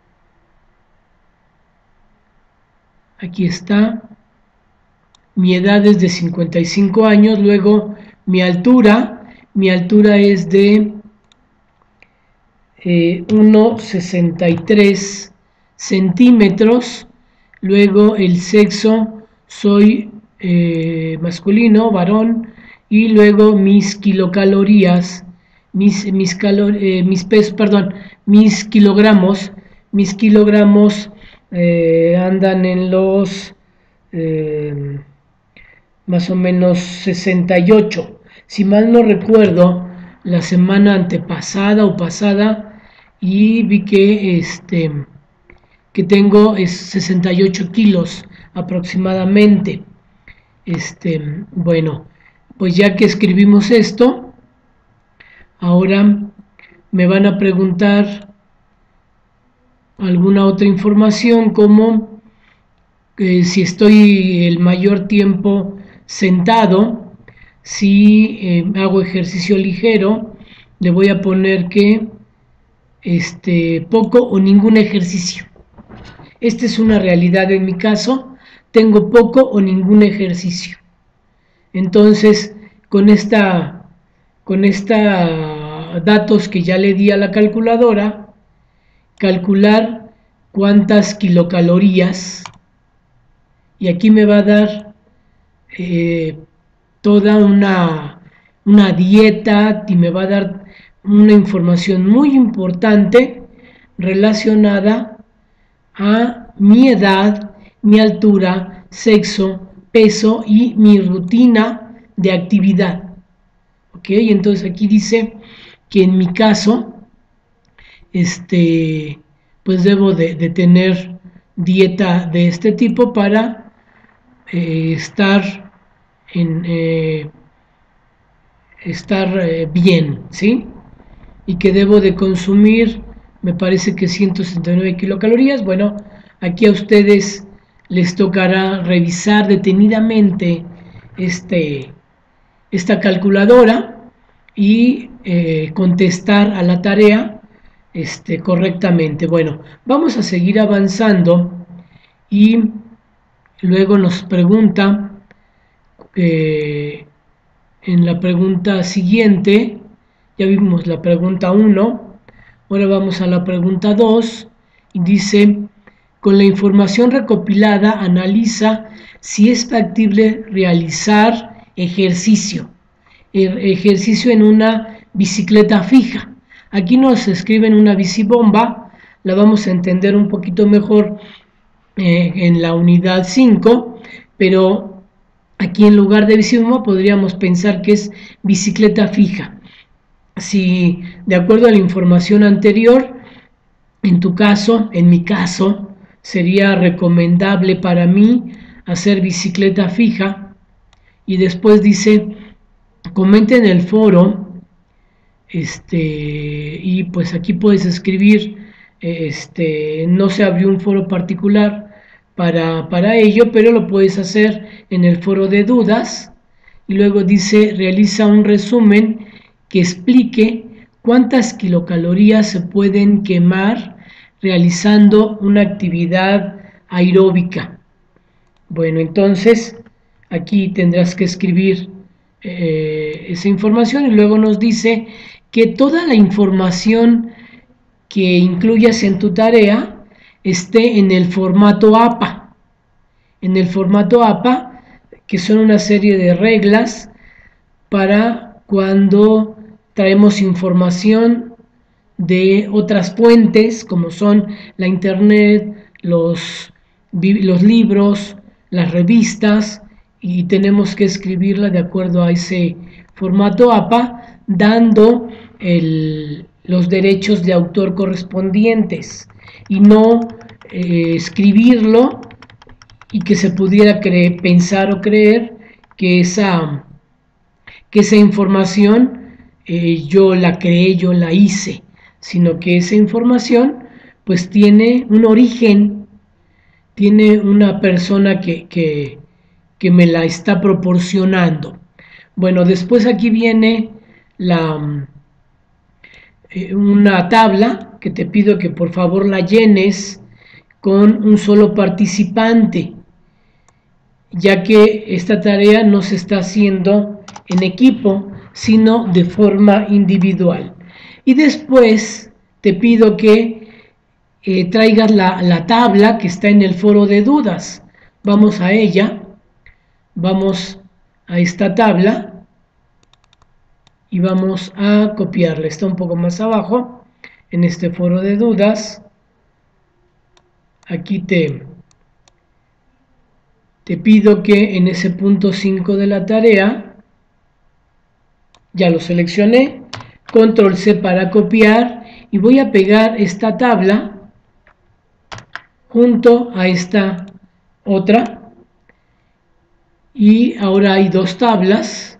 Aquí está. Mi edad es de cincuenta y cinco años. Luego mi altura. Mi altura es de eh, uno sesenta y tres centímetros. Luego el sexo, soy eh, masculino, varón. Y luego mis kilocalorías, mis, mis, calor, eh, mis pesos, perdón, mis kilogramos, mis kilogramos eh, andan en los eh, más o menos sesenta y ocho si mal no recuerdo, la semana antepasada o pasada, y vi que este que tengo es sesenta y ocho kilos aproximadamente. Este, bueno, pues ya que escribimos esto, ahora me van a preguntar alguna otra información como eh, si estoy el mayor tiempo sentado, si eh, hago ejercicio ligero, le voy a poner que este, poco o ningún ejercicio. Esta es una realidad en mi caso, tengo poco o ningún ejercicio. Entonces, con esta, con esta datos que ya le di a la calculadora, calcular cuántas kilocalorías, y aquí me va a dar eh, toda una, una dieta y me va a dar una información muy importante relacionada a mi edad, mi altura, sexo, peso y mi rutina de actividad. ¿Ok? Entonces aquí dice que en mi caso, este, pues debo de, de tener dieta de este tipo para eh, estar en eh, estar eh, bien, ¿sí? Y que debo de consumir, me parece que ciento sesenta y nueve kilocalorías. Bueno, aquí a ustedes les tocará revisar detenidamente este, esta calculadora y eh, contestar a la tarea este, correctamente. Bueno, vamos a seguir avanzando y luego nos pregunta eh, en la pregunta siguiente, ya vimos la pregunta uno, ahora vamos a la pregunta dos, y dice, con la información recopilada, analiza si es factible realizar ejercicio, ejercicio en una bicicleta fija. Aquí nos escriben una bicibomba, la vamos a entender un poquito mejor eh, en la unidad cinco, pero aquí en lugar de bicibomba podríamos pensar que es bicicleta fija. Si de acuerdo a la información anterior, en tu caso, en mi caso, sería recomendable para mí hacer bicicleta fija. Y después dice, comenta en el foro, este, y pues aquí puedes escribir, este, no se abrió un foro particular para, para ello, pero lo puedes hacer en el foro de dudas. Y luego dice, realiza un resumen que explique cuántas kilocalorías se pueden quemar realizando una actividad aeróbica. Bueno, entonces aquí tendrás que escribir eh, esa información y luego nos dice que toda la información que incluyas en tu tarea esté en el formato A P A. En el formato A P A, que son una serie de reglas para cuando traemos información de otras fuentes, como son la internet, los, los libros, las revistas, y tenemos que escribirla de acuerdo a ese formato A P A, dando el, los derechos de autor correspondientes, y no eh, escribirlo y que se pudiera creer, pensar o creer que esa, que esa información eh, yo la creé, yo la hice, sino que esa información pues tiene un origen, tiene una persona que, que, que me la está proporcionando. Bueno, después aquí viene la, eh, una tabla que te pido que por favor la llenes con un solo participante, ya que esta tarea no se está haciendo en equipo, sino de forma individual. Y después te pido que eh, traigas la, la tabla que está en el foro de dudas. Vamos a ella, vamos a esta tabla y vamos a copiarla. Está un poco más abajo, en este foro de dudas. Aquí te, te pido que en ese punto cinco de la tarea Ya lo seleccioné, control ce para copiar y voy a pegar esta tabla junto a esta otra. Y ahora hay dos tablas.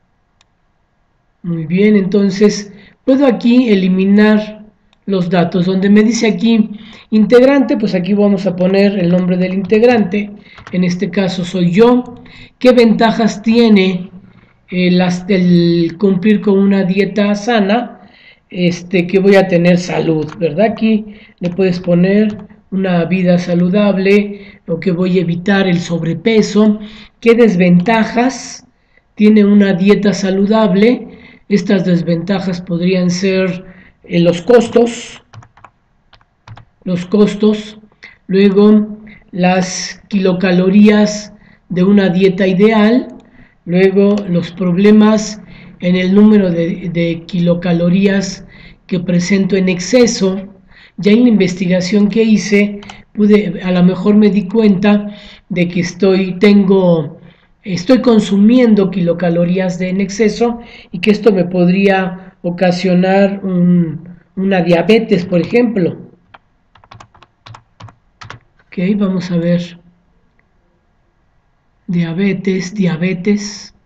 Muy bien, entonces puedo aquí eliminar los datos. Donde me dice aquí integrante, pues aquí vamos a poner el nombre del integrante. En este caso soy yo. ¿Qué ventajas tiene eh, las, el cumplir con una dieta sana? Este, que voy a tener salud, ¿verdad? Aquí le puedes poner una vida saludable, o que voy a evitar el sobrepeso. ¿Qué desventajas tiene una dieta saludable? Estas desventajas podrían ser eh, los costos, los costos, luego las kilocalorías de una dieta ideal, luego los problemas en el número de, de kilocalorías que presento en exceso. Ya en la investigación que hice, pude, a lo mejor me di cuenta de que estoy, tengo, estoy consumiendo kilocalorías de en exceso y que esto me podría ocasionar un, una diabetes, por ejemplo. Ok, vamos a ver. Diabetes, diabetes.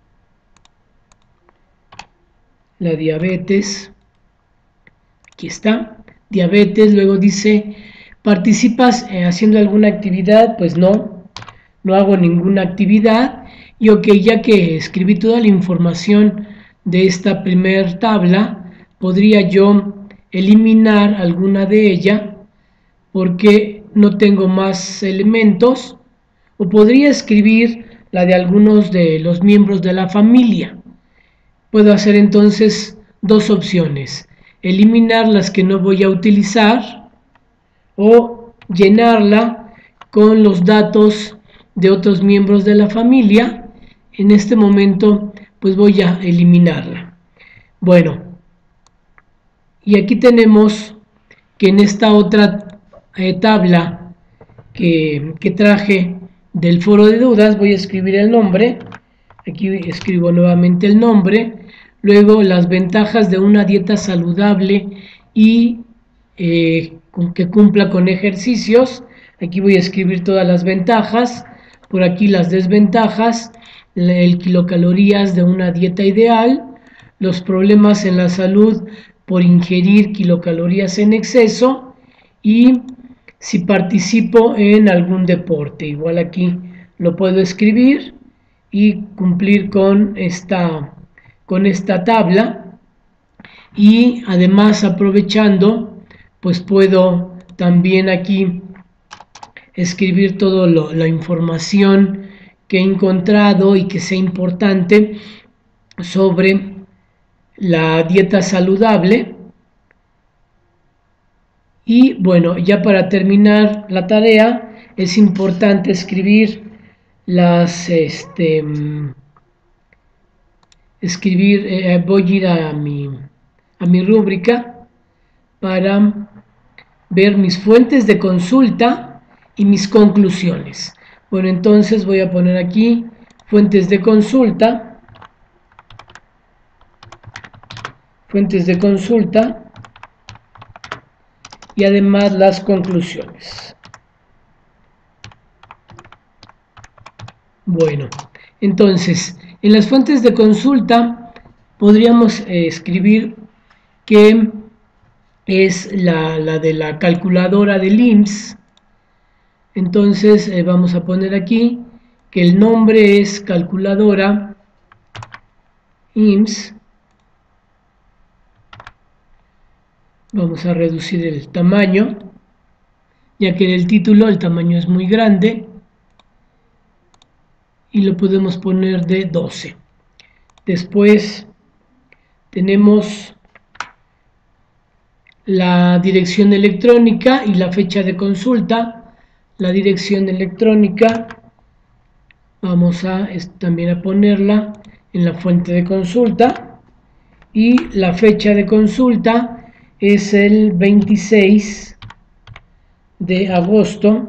La diabetes. Aquí está. Diabetes, luego dice, ¿participas eh, haciendo alguna actividad? Pues no, no hago ninguna actividad. Y ok, ya que escribí toda la información de esta primer tabla, podría yo eliminar alguna de ella porque no tengo más elementos, o podría escribir la de algunos de los miembros de la familia. Puedo hacer entonces dos opciones: eliminar las que no voy a utilizar o llenarla con los datos de otros miembros de la familia. En este momento pues voy a eliminarla. Bueno, y aquí tenemos que en esta otra eh, tabla que, que traje del foro de dudas, voy a escribir el nombre. Aquí escribo nuevamente el nombre. Luego, las ventajas de una dieta saludable y eh, que cumpla con ejercicios. Aquí voy a escribir todas las ventajas. Por aquí las desventajas. El kilocalorías de una dieta ideal. Los problemas en la salud por ingerir kilocalorías en exceso. Y si participo en algún deporte. Igual aquí lo puedo escribir y cumplir con esta... con esta tabla. Y además, aprovechando, pues puedo también aquí escribir toda la información que he encontrado y que sea importante sobre la dieta saludable. Y bueno, ya para terminar la tarea, es importante escribir las este escribir, eh, voy a ir a mi, a mi rúbrica para ver mis fuentes de consulta y mis conclusiones. Bueno, entonces voy a poner aquí fuentes de consulta, fuentes de consulta y además las conclusiones. Bueno, entonces, en las fuentes de consulta podríamos eh, escribir que es la, la de la calculadora del I M S S. Entonces eh, vamos a poner aquí que el nombre es calculadora I M S S. Vamos a reducir el tamaño, ya que en el título el tamaño es muy grande. Y lo podemos poner de doce. Después tenemos la dirección electrónica y la fecha de consulta. La dirección electrónica vamos a también a ponerla en la fuente de consulta, y la fecha de consulta es el veintiséis de agosto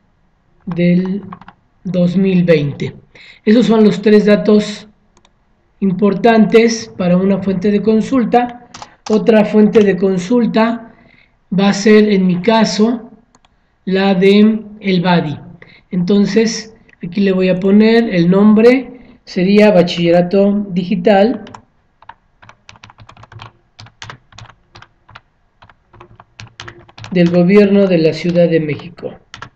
del dos mil veinte. Esos son los tres datos importantes para una fuente de consulta. Otra fuente de consulta va a ser, en mi caso, la de el B A D I. Entonces, aquí le voy a poner el nombre, sería Bachillerato Digital del Gobierno de la Ciudad de México.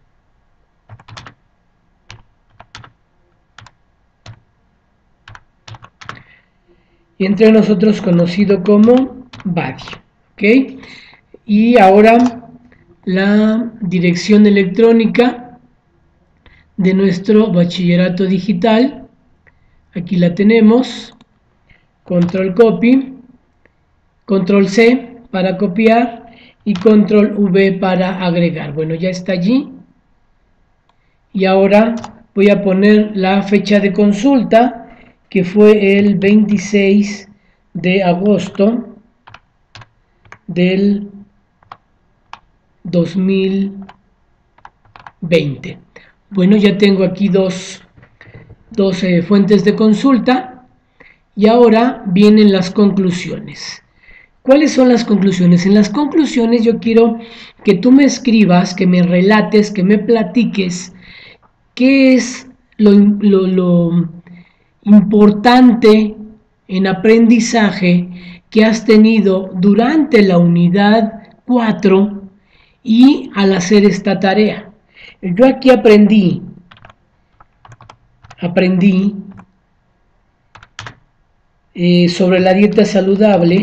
Y entre nosotros conocido como B A D I. ¿Ok? Y ahora la dirección electrónica de nuestro bachillerato digital. Aquí la tenemos. Control copy, control C para copiar y control V para agregar. Bueno, ya está allí. Y ahora voy a poner la fecha de consulta, que fue el veintiséis de agosto del dos mil veinte. Bueno, ya tengo aquí dos, dos eh, fuentes de consulta y ahora vienen las conclusiones. ¿Cuáles son las conclusiones? En las conclusiones yo quiero que tú me escribas, que me relates, que me platiques qué es lo, lo, lo importante en aprendizaje que has tenido durante la unidad cuatro y al hacer esta tarea. Yo aquí aprendí, aprendí eh, sobre la dieta saludable,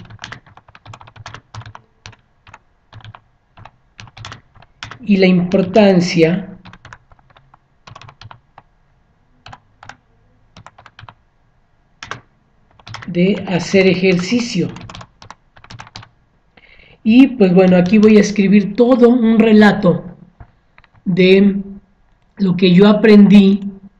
y la importancia de hacer ejercicio. Y pues bueno, aquí voy a escribir todo un relato de lo que yo aprendí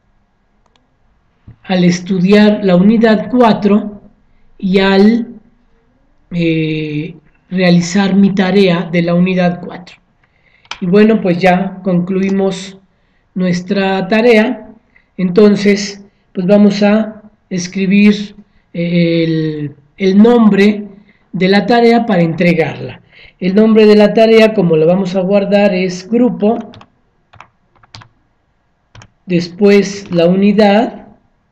al estudiar la unidad cuatro y al eh, realizar mi tarea de la unidad cuatro. Y bueno, pues ya concluimos nuestra tarea. Entonces, pues vamos a escribir el, el nombre de la tarea para entregarla. El nombre de la tarea, como la vamos a guardar, es grupo, después la unidad,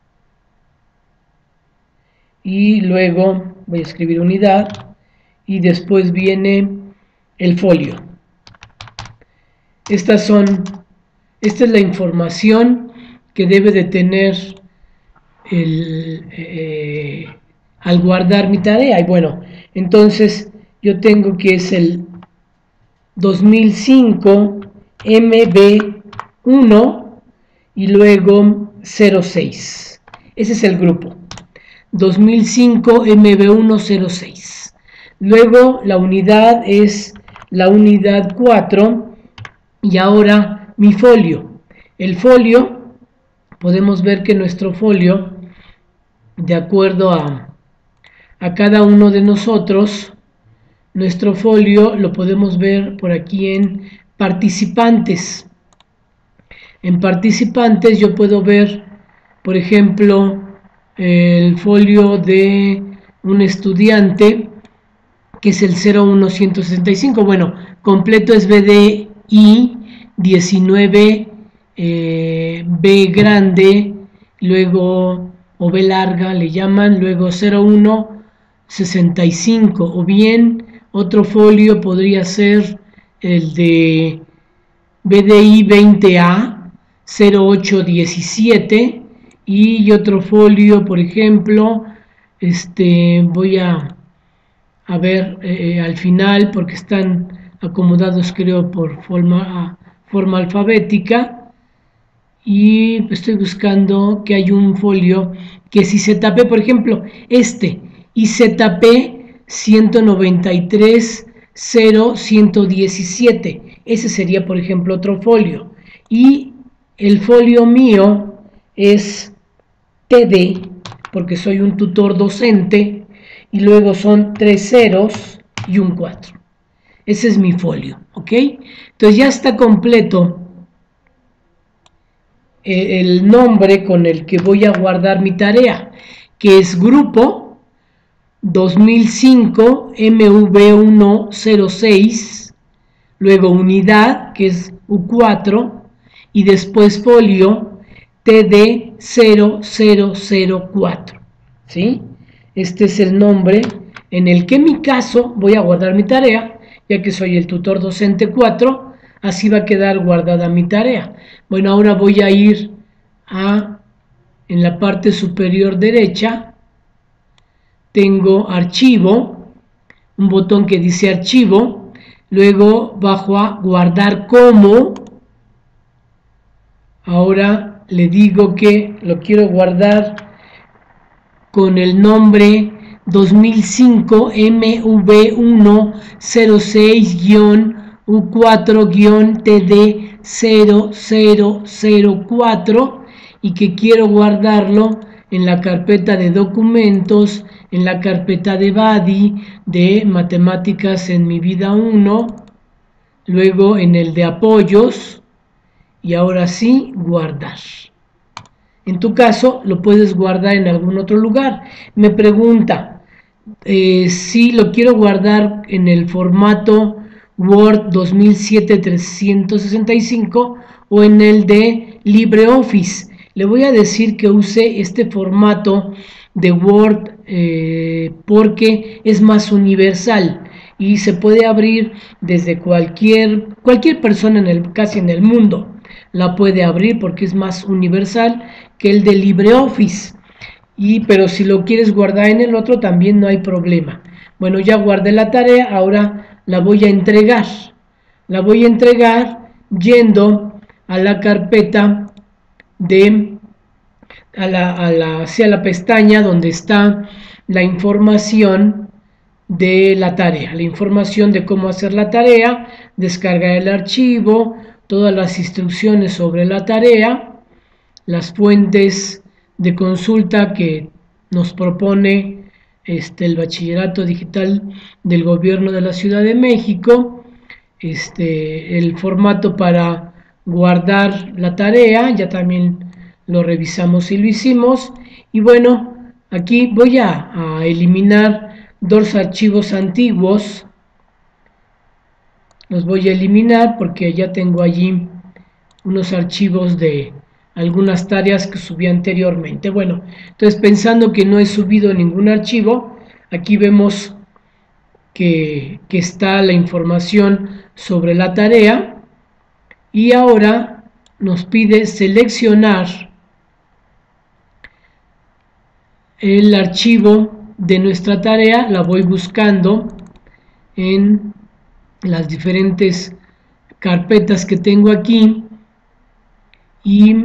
y luego voy a escribir unidad, y después viene el folio. Estas son, esta es la información que debe de tener el, eh, al guardar mi tarea. Y bueno, entonces yo tengo que es el dos mil cinco M B uno y luego cero seis. Ese es el grupo. dos mil cinco M B uno cero seis. Luego la unidad es la unidad cuatro. Y ahora mi folio. El folio, podemos ver que nuestro folio, de acuerdo a, a cada uno de nosotros, nuestro folio lo podemos ver por aquí en participantes. En participantes yo puedo ver, por ejemplo, el folio de un estudiante, que es el cero uno ciento sesenta y cinco. Bueno, completo es B D I diecinueve, eh, B grande, luego o B larga le llaman, luego cero uno sesenta y cinco, o bien otro folio podría ser el de B D I veinte A cero ocho diecisiete, y otro folio, por ejemplo, este voy a, a ver eh, al final, porque están acomodados creo por forma, forma alfabética, y estoy buscando que hay un folio que es I Z P, por ejemplo, este I Z P ciento noventa y tres cero ciento diecisiete, ese sería por ejemplo otro folio, y el folio mío es T D, porque soy un tutor docente, y luego son tres ceros y un cuatro. Ese es mi folio, ¿ok? Entonces ya está completo el nombre con el que voy a guardar mi tarea. que es grupo dos mil cinco M V uno cero seis, luego unidad, que es U cuatro, y después folio T D cero cero cero cuatro, ¿sí? Este es el nombre en el que en mi caso voy a guardar mi tarea, ya que soy el tutor docente cuatro, así va a quedar guardada mi tarea. Bueno, ahora voy a ir a, en la parte superior derecha, tengo archivo, un botón que dice archivo, luego bajo a guardar como, ahora le digo que lo quiero guardar con el nombre dos mil cinco M V uno cero seis U cuatro T D cero cero cero cuatro y que quiero guardarlo en la carpeta de documentos, en la carpeta de Badi de matemáticas en mi vida uno, luego en el de apoyos y ahora sí guardar. En tu caso, lo puedes guardar en algún otro lugar. Me pregunta eh, si lo quiero guardar en el formato Word dos mil siete trescientos sesenta y cinco o en el de LibreOffice. Le voy a decir que use este formato de Word eh, porque es más universal y se puede abrir desde cualquier, cualquier persona en el, casi en el mundo. La puede abrir porque es más universal que el de LibreOffice, y, pero si lo quieres guardar en el otro también no hay problema. Bueno, ya guardé la tarea, ahora la voy a entregar. La voy a entregar yendo a la carpeta de, a la, a la, hacia la pestaña donde está la información de la tarea, la información de cómo hacer la tarea, descargar el archivo, todas las instrucciones sobre la tarea, las fuentes de consulta que nos propone este, el Bachillerato Digital del Gobierno de la Ciudad de México, este, el formato para guardar la tarea, ya también lo revisamos y lo hicimos, y bueno, aquí voy a, a eliminar dos archivos antiguos. Los voy a eliminar porque ya tengo allí unos archivos de algunas tareas que subí anteriormente. Bueno, entonces pensando que no he subido ningún archivo, aquí vemos que, que está la información sobre la tarea y ahora nos pide seleccionar el archivo de nuestra tarea. La voy buscando en las diferentes carpetas que tengo aquí y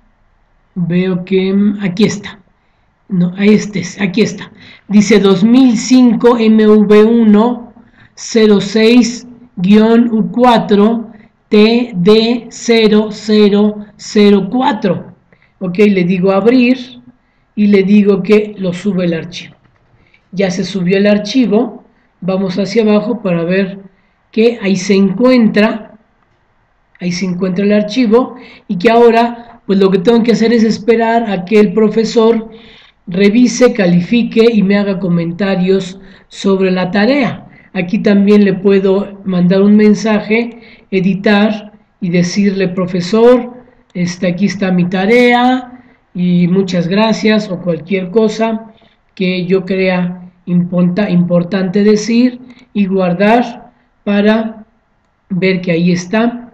veo que aquí está, no, este es, aquí está, dice dos mil cinco M V uno cero seis U cuatro T D cero cero cero cuatro, ok, le digo abrir y le digo que lo sube el archivo. Ya se subió el archivo, vamos hacia abajo para ver que ahí se encuentra, ahí se encuentra el archivo y que ahora pues lo que tengo que hacer es esperar a que el profesor revise, califique y me haga comentarios sobre la tarea. Aquí también le puedo mandar un mensaje, editar y decirle profesor, este, aquí está mi tarea y muchas gracias o cualquier cosa que yo crea importa, importante decir y guardar para ver que ahí está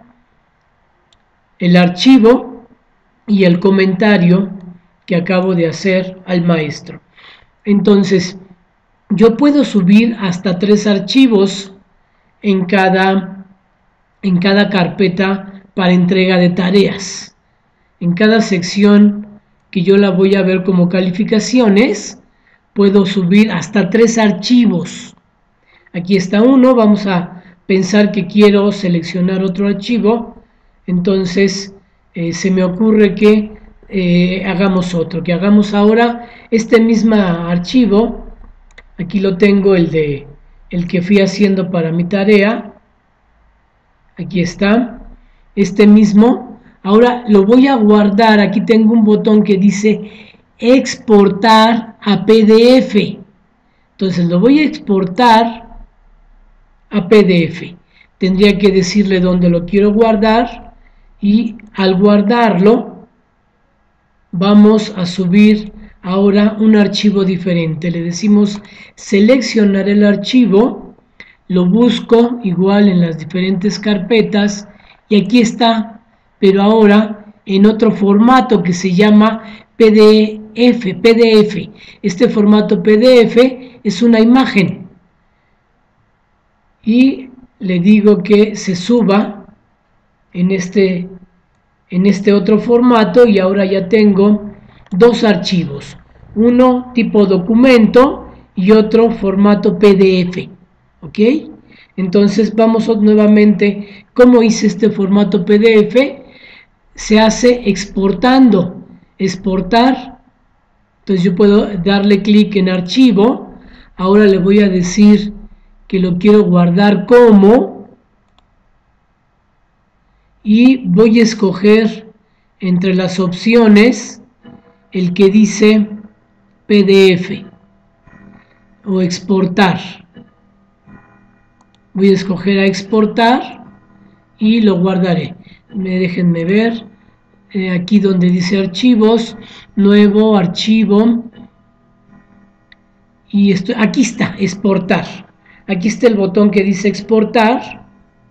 el archivo y el comentario que acabo de hacer al maestro. Entonces, yo puedo subir hasta tres archivos en cada, en cada carpeta para entrega de tareas. En cada sección que yo la voy a ver como calificaciones, puedo subir hasta tres archivos. Aquí está uno, vamos a pensar que quiero seleccionar otro archivo, entonces eh, se me ocurre que eh, hagamos otro, que hagamos ahora este mismo archivo. Aquí lo tengo, el de el que fui haciendo para mi tarea. Aquí está, este mismo. Ahora lo voy a guardar. Aquí tengo un botón que dice exportar a P D F. Entonces lo voy a exportar a P D F. Tendría que decirle dónde lo quiero guardar y al guardarlo vamos a subir ahora un archivo diferente. Le decimos seleccionar el archivo, lo busco igual en las diferentes carpetas y aquí está, pero ahora en otro formato que se llama P D F. P D F. Este formato P D F es una imagen y le digo que se suba en este en este otro formato y ahora ya tengo dos archivos, uno tipo documento y otro formato P D F. ¿Ok? Entonces vamos nuevamente, ¿cómo hice este formato P D F? Se hace exportando, exportar. Entonces yo puedo darle clic en archivo, ahora le voy a decir que lo quiero guardar como, y voy a escoger entre las opciones el que dice P D F o exportar. Voy a escoger a exportar y lo guardaré. Me déjenme ver, eh, aquí donde dice archivos, nuevo archivo, y esto, aquí está, exportar. Aquí está el botón que dice exportar,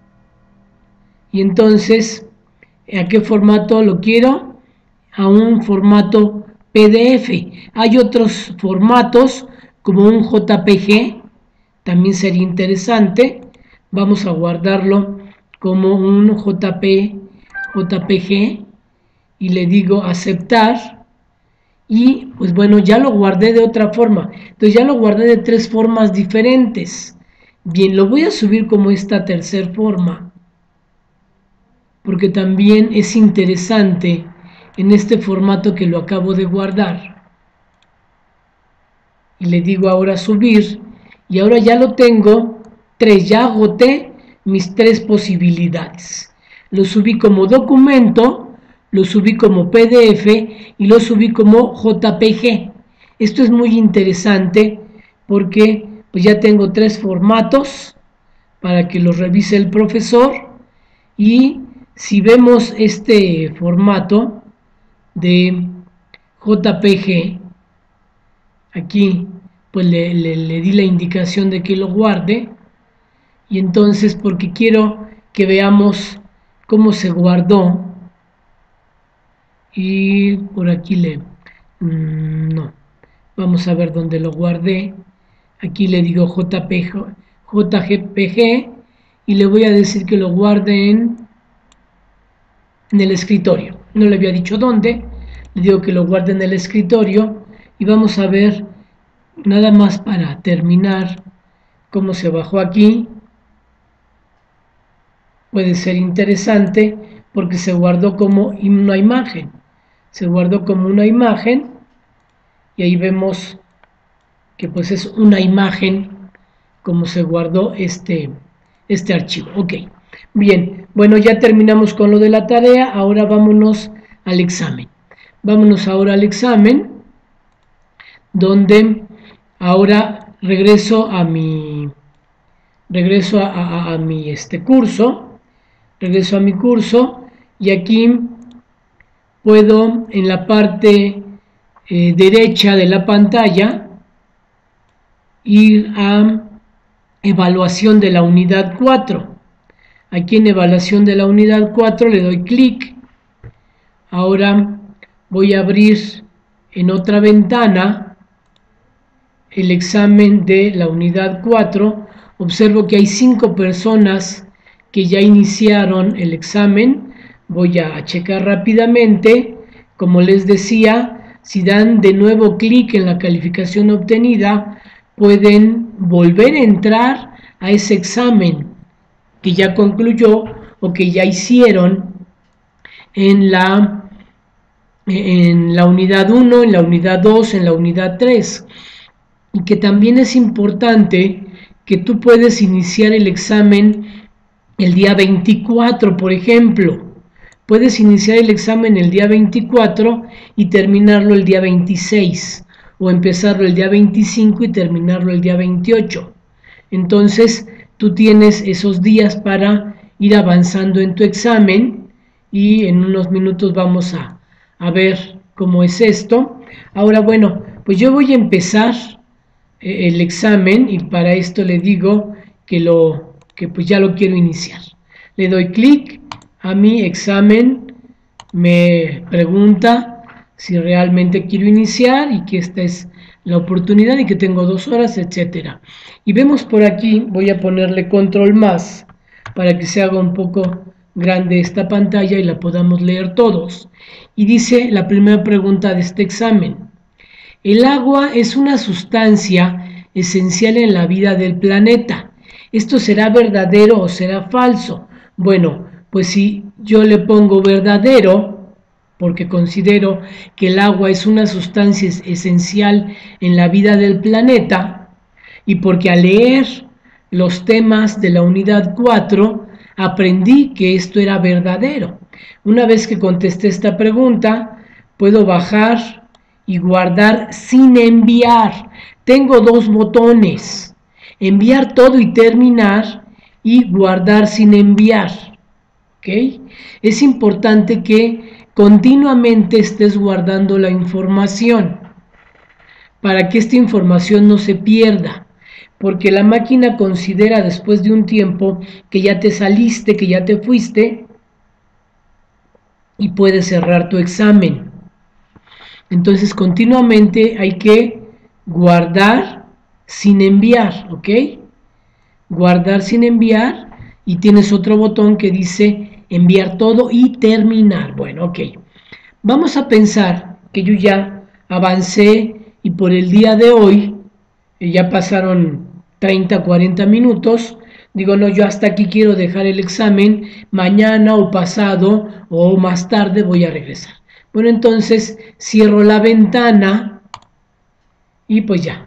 y entonces, ¿a qué formato lo quiero? A un formato P D F. Hay otros formatos como un J P G, también sería interesante. Vamos a guardarlo como un J P, J P G y le digo aceptar y pues bueno, ya lo guardé de otra forma. Entonces ya lo guardé de tres formas diferentes. Bien, lo voy a subir como esta tercera forma porque también es interesante en este formato que lo acabo de guardar. Y le digo ahora subir y ahora ya lo tengo tres, ya agoté mis tres posibilidades. Lo subí como documento, lo subí como P D F y lo subí como J P G. Esto es muy interesante porque pues ya tengo tres formatos para que los revise el profesor. Y si vemos este formato de J P G, aquí pues le, le, le di la indicación de que lo guarde. Y entonces, porque quiero que veamos cómo se guardó, y por aquí le, mmm, no, vamos a ver dónde lo guardé. Aquí le digo J P G, J P G y le voy a decir que lo guarde en, en el escritorio. No le había dicho dónde, le digo que lo guarde en el escritorio y vamos a ver, nada más para terminar, cómo se bajó aquí. Puede ser interesante porque se guardó como una imagen, se guardó como una imagen y ahí vemos que pues es una imagen como se guardó este, este archivo. Ok, bien, bueno, ya terminamos con lo de la tarea, ahora vámonos al examen. Vámonos ahora al examen, donde ahora regreso a mi, regreso a, a, a mi este curso. Regreso a mi curso y aquí puedo en la parte eh, derecha de la pantalla ir a evaluación de la unidad cuatro. Aquí en evaluación de la unidad cuatro le doy clic. Ahora voy a abrir en otra ventana el examen de la unidad cuatro. Observo que hay cinco personas que ya iniciaron el examen. Voy a checar rápidamente. Como les decía, si dan de nuevo clic en la calificación obtenida, pueden volver a entrar a ese examen que ya concluyó o que ya hicieron en la, en la unidad uno, en la unidad dos, en la unidad tres. Y que también es importante que tú puedes iniciar el examen el día veinticuatro, por ejemplo, Puedes iniciar el examen el día veinticuatro y terminarlo el día veintiséis, o empezarlo el día veinticinco y terminarlo el día veintiocho. Entonces, tú tienes esos días para ir avanzando en tu examen y en unos minutos vamos a, a ver cómo es esto. Ahora, bueno, pues yo voy a empezar eh, el examen y para esto le digo que, lo, que pues ya lo quiero iniciar. Le doy clic a mi examen, me pregunta si realmente quiero iniciar y que esta es la oportunidad y que tengo dos horas, etcétera. Y vemos por aquí, voy a ponerle control más para que se haga un poco grande esta pantalla y la podamos leer todos. Y dice la primera pregunta de este examen: el agua es una sustancia esencial en la vida del planeta. ¿Esto será verdadero o será falso? Bueno, pues si yo le pongo verdadero, porque considero que el agua es una sustancia esencial en la vida del planeta, y porque al leer los temas de la unidad cuatro aprendí que esto era verdadero. Una vez que contesté esta pregunta, puedo bajar y guardar sin enviar. Tengo dos botones: enviar todo y terminar, y guardar sin enviar. ¿Ok? Es importante que continuamente estés guardando la información para que esta información no se pierda, porque la máquina considera después de un tiempo que ya te saliste, que ya te fuiste y puede cerrar tu examen. Entonces continuamente hay que guardar sin enviar, ¿ok? Guardar sin enviar, y tienes otro botón que dice enviar todo y terminar. Bueno, ok. Vamos a pensar que yo ya avancé y por el día de hoy eh, ya pasaron treinta, cuarenta minutos. Digo, no, yo hasta aquí quiero dejar el examen, mañana o pasado o más tarde voy a regresar. Bueno, entonces cierro la ventana y pues ya.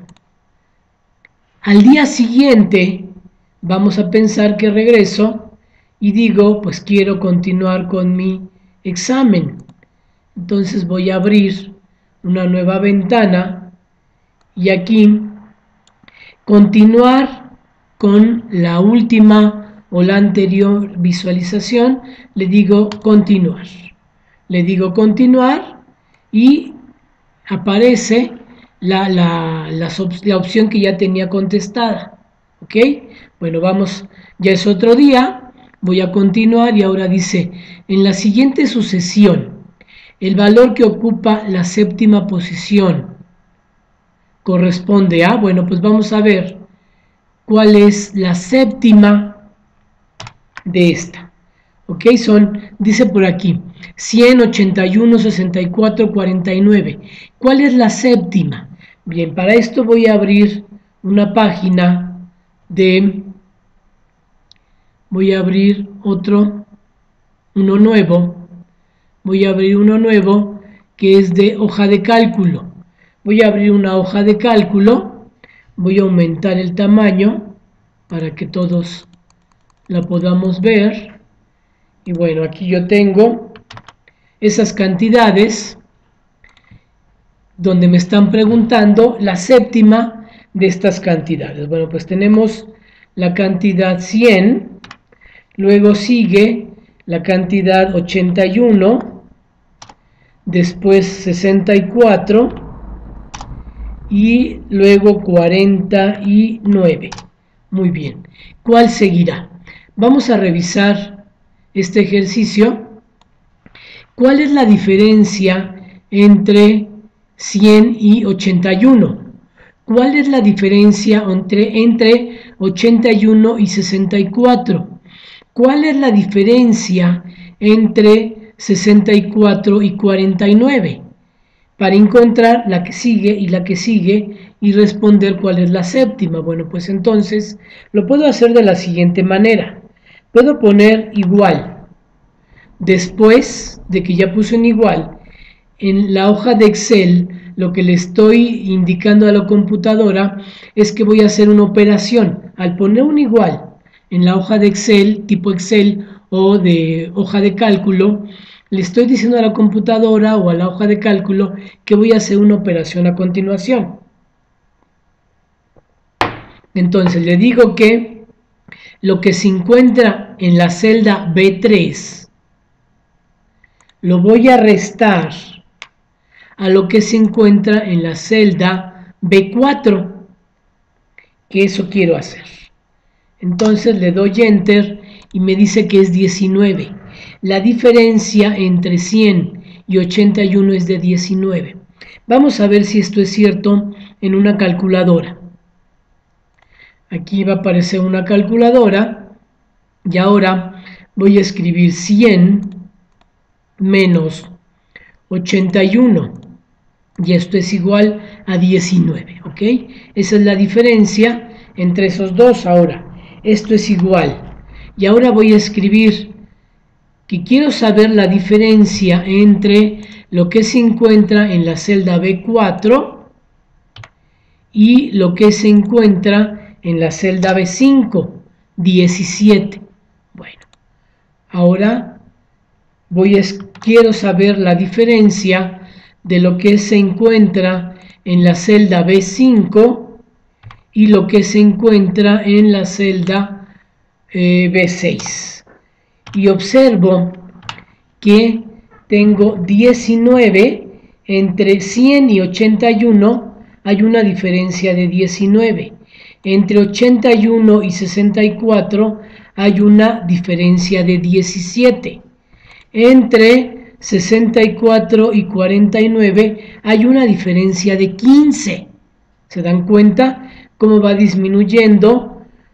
Al día siguiente vamos a pensar que regreso y digo, pues quiero continuar con mi examen. Entonces voy a abrir una nueva ventana y aquí continuar con la última o la anterior visualización, le digo continuar. Le digo continuar y aparece la, la, la, la opción que ya tenía contestada. ¿Ok? Bueno, vamos, ya es otro día, voy a continuar y ahora dice, en la siguiente sucesión, el valor que ocupa la séptima posición corresponde a, bueno, pues vamos a ver cuál es la séptima de esta. ¿Ok? Son, dice por aquí, cien, ochenta y uno, sesenta y cuatro, cuarenta y nueve. ¿Cuál es la séptima? Bien, para esto voy a abrir una página de, voy a abrir otro, uno nuevo, voy a abrir uno nuevo que es de hoja de cálculo. Voy a abrir una hoja de cálculo, voy a aumentar el tamaño para que todos la podamos ver. Y bueno, aquí yo tengo esas cantidades donde me están preguntando la séptima de estas cantidades. Bueno, pues tenemos la cantidad cien, luego sigue la cantidad ochenta y uno, después sesenta y cuatro y luego cuarenta y nueve. Muy bien, ¿cuál seguirá? Vamos a revisar este ejercicio. ¿Cuál es la diferencia entre cien y ochenta y uno? ¿Cuál es la diferencia entre, entre ochenta y uno y sesenta y cuatro? ¿Cuál es la diferencia entre sesenta y cuatro y cuarenta y nueve? Para encontrar la que sigue y la que sigue y responder cuál es la séptima. Bueno, pues entonces lo puedo hacer de la siguiente manera. Puedo poner igual. Después de que ya puse un igual, en la hoja de Excel, lo que le estoy indicando a la computadora es que voy a hacer una operación. Al poner un igual en la hoja de Excel, tipo Excel o de hoja de cálculo, le estoy diciendo a la computadora o a la hoja de cálculo que voy a hacer una operación a continuación. Entonces le digo que lo que se encuentra en la celda B tres lo voy a restar a lo que se encuentra en la celda B cuatro, que eso quiero hacer. Entonces le doy Enter y me dice que es diecinueve. La diferencia entre cien y ochenta y uno es de diecinueve. Vamos a ver si esto es cierto en una calculadora. Aquí va a aparecer una calculadora y ahora voy a escribir cien menos ochenta y uno y esto es igual a diecinueve, ¿ok? Esa es la diferencia entre esos dos. Ahora, esto es igual y ahora voy a escribir que quiero saber la diferencia entre lo que se encuentra en la celda B cuatro y lo que se encuentra en la celda B cinco, diecisiete. Bueno, ahora voy a, quiero saber la diferencia de lo que se encuentra en la celda B cinco y lo que se encuentra en la celda eh, B seis. Y observo que tengo diecinueve, entre cien y ochenta y uno hay una diferencia de diecinueve. Entre ochenta y uno y sesenta y cuatro hay una diferencia de diecisiete. Entre sesenta y cuatro y cuarenta y nueve hay una diferencia de quince. ¿Se dan cuenta cómo va disminuyendo?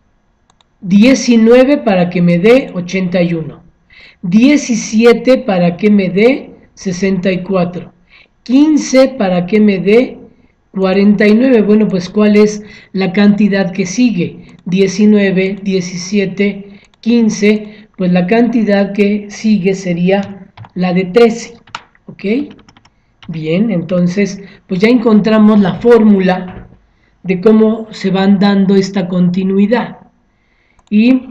diecinueve para que me dé ochenta y uno. diecisiete para que me dé sesenta y cuatro. quince para que me dé cuarenta y nueve. Bueno, pues ¿cuál es la cantidad que sigue? diecinueve, diecisiete, quince. Pues la cantidad que sigue sería la de trece. ¿Ok? Bien, entonces pues ya encontramos la fórmula de cómo se van dando esta continuidad. Y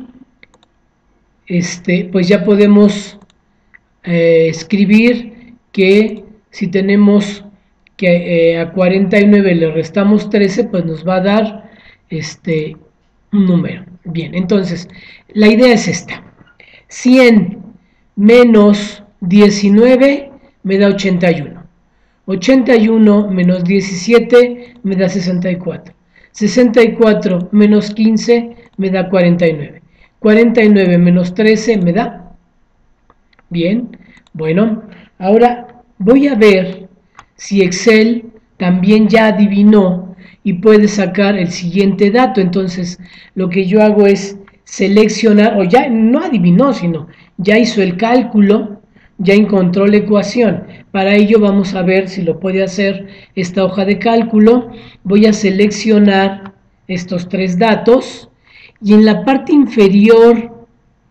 este, pues ya podemos eh, escribir que si tenemos que eh, a cuarenta y nueve le restamos trece, pues nos va a dar este, un número. Bien, entonces la idea es esta. cien menos diecinueve me da ochenta y uno. ochenta y uno menos diecisiete me da sesenta y cuatro. sesenta y cuatro menos quince me da cuarenta y nueve. cuarenta y nueve menos trece me da. Bien, bueno, ahora voy a ver si Excel también ya adivinó y puede sacar el siguiente dato. Entonces, lo que yo hago es seleccionar, o ya no adivinó, sino ya hizo el cálculo, ya encontró la ecuación. Para ello vamos a ver si lo puede hacer esta hoja de cálculo. Voy a seleccionar estos tres datos y en la parte inferior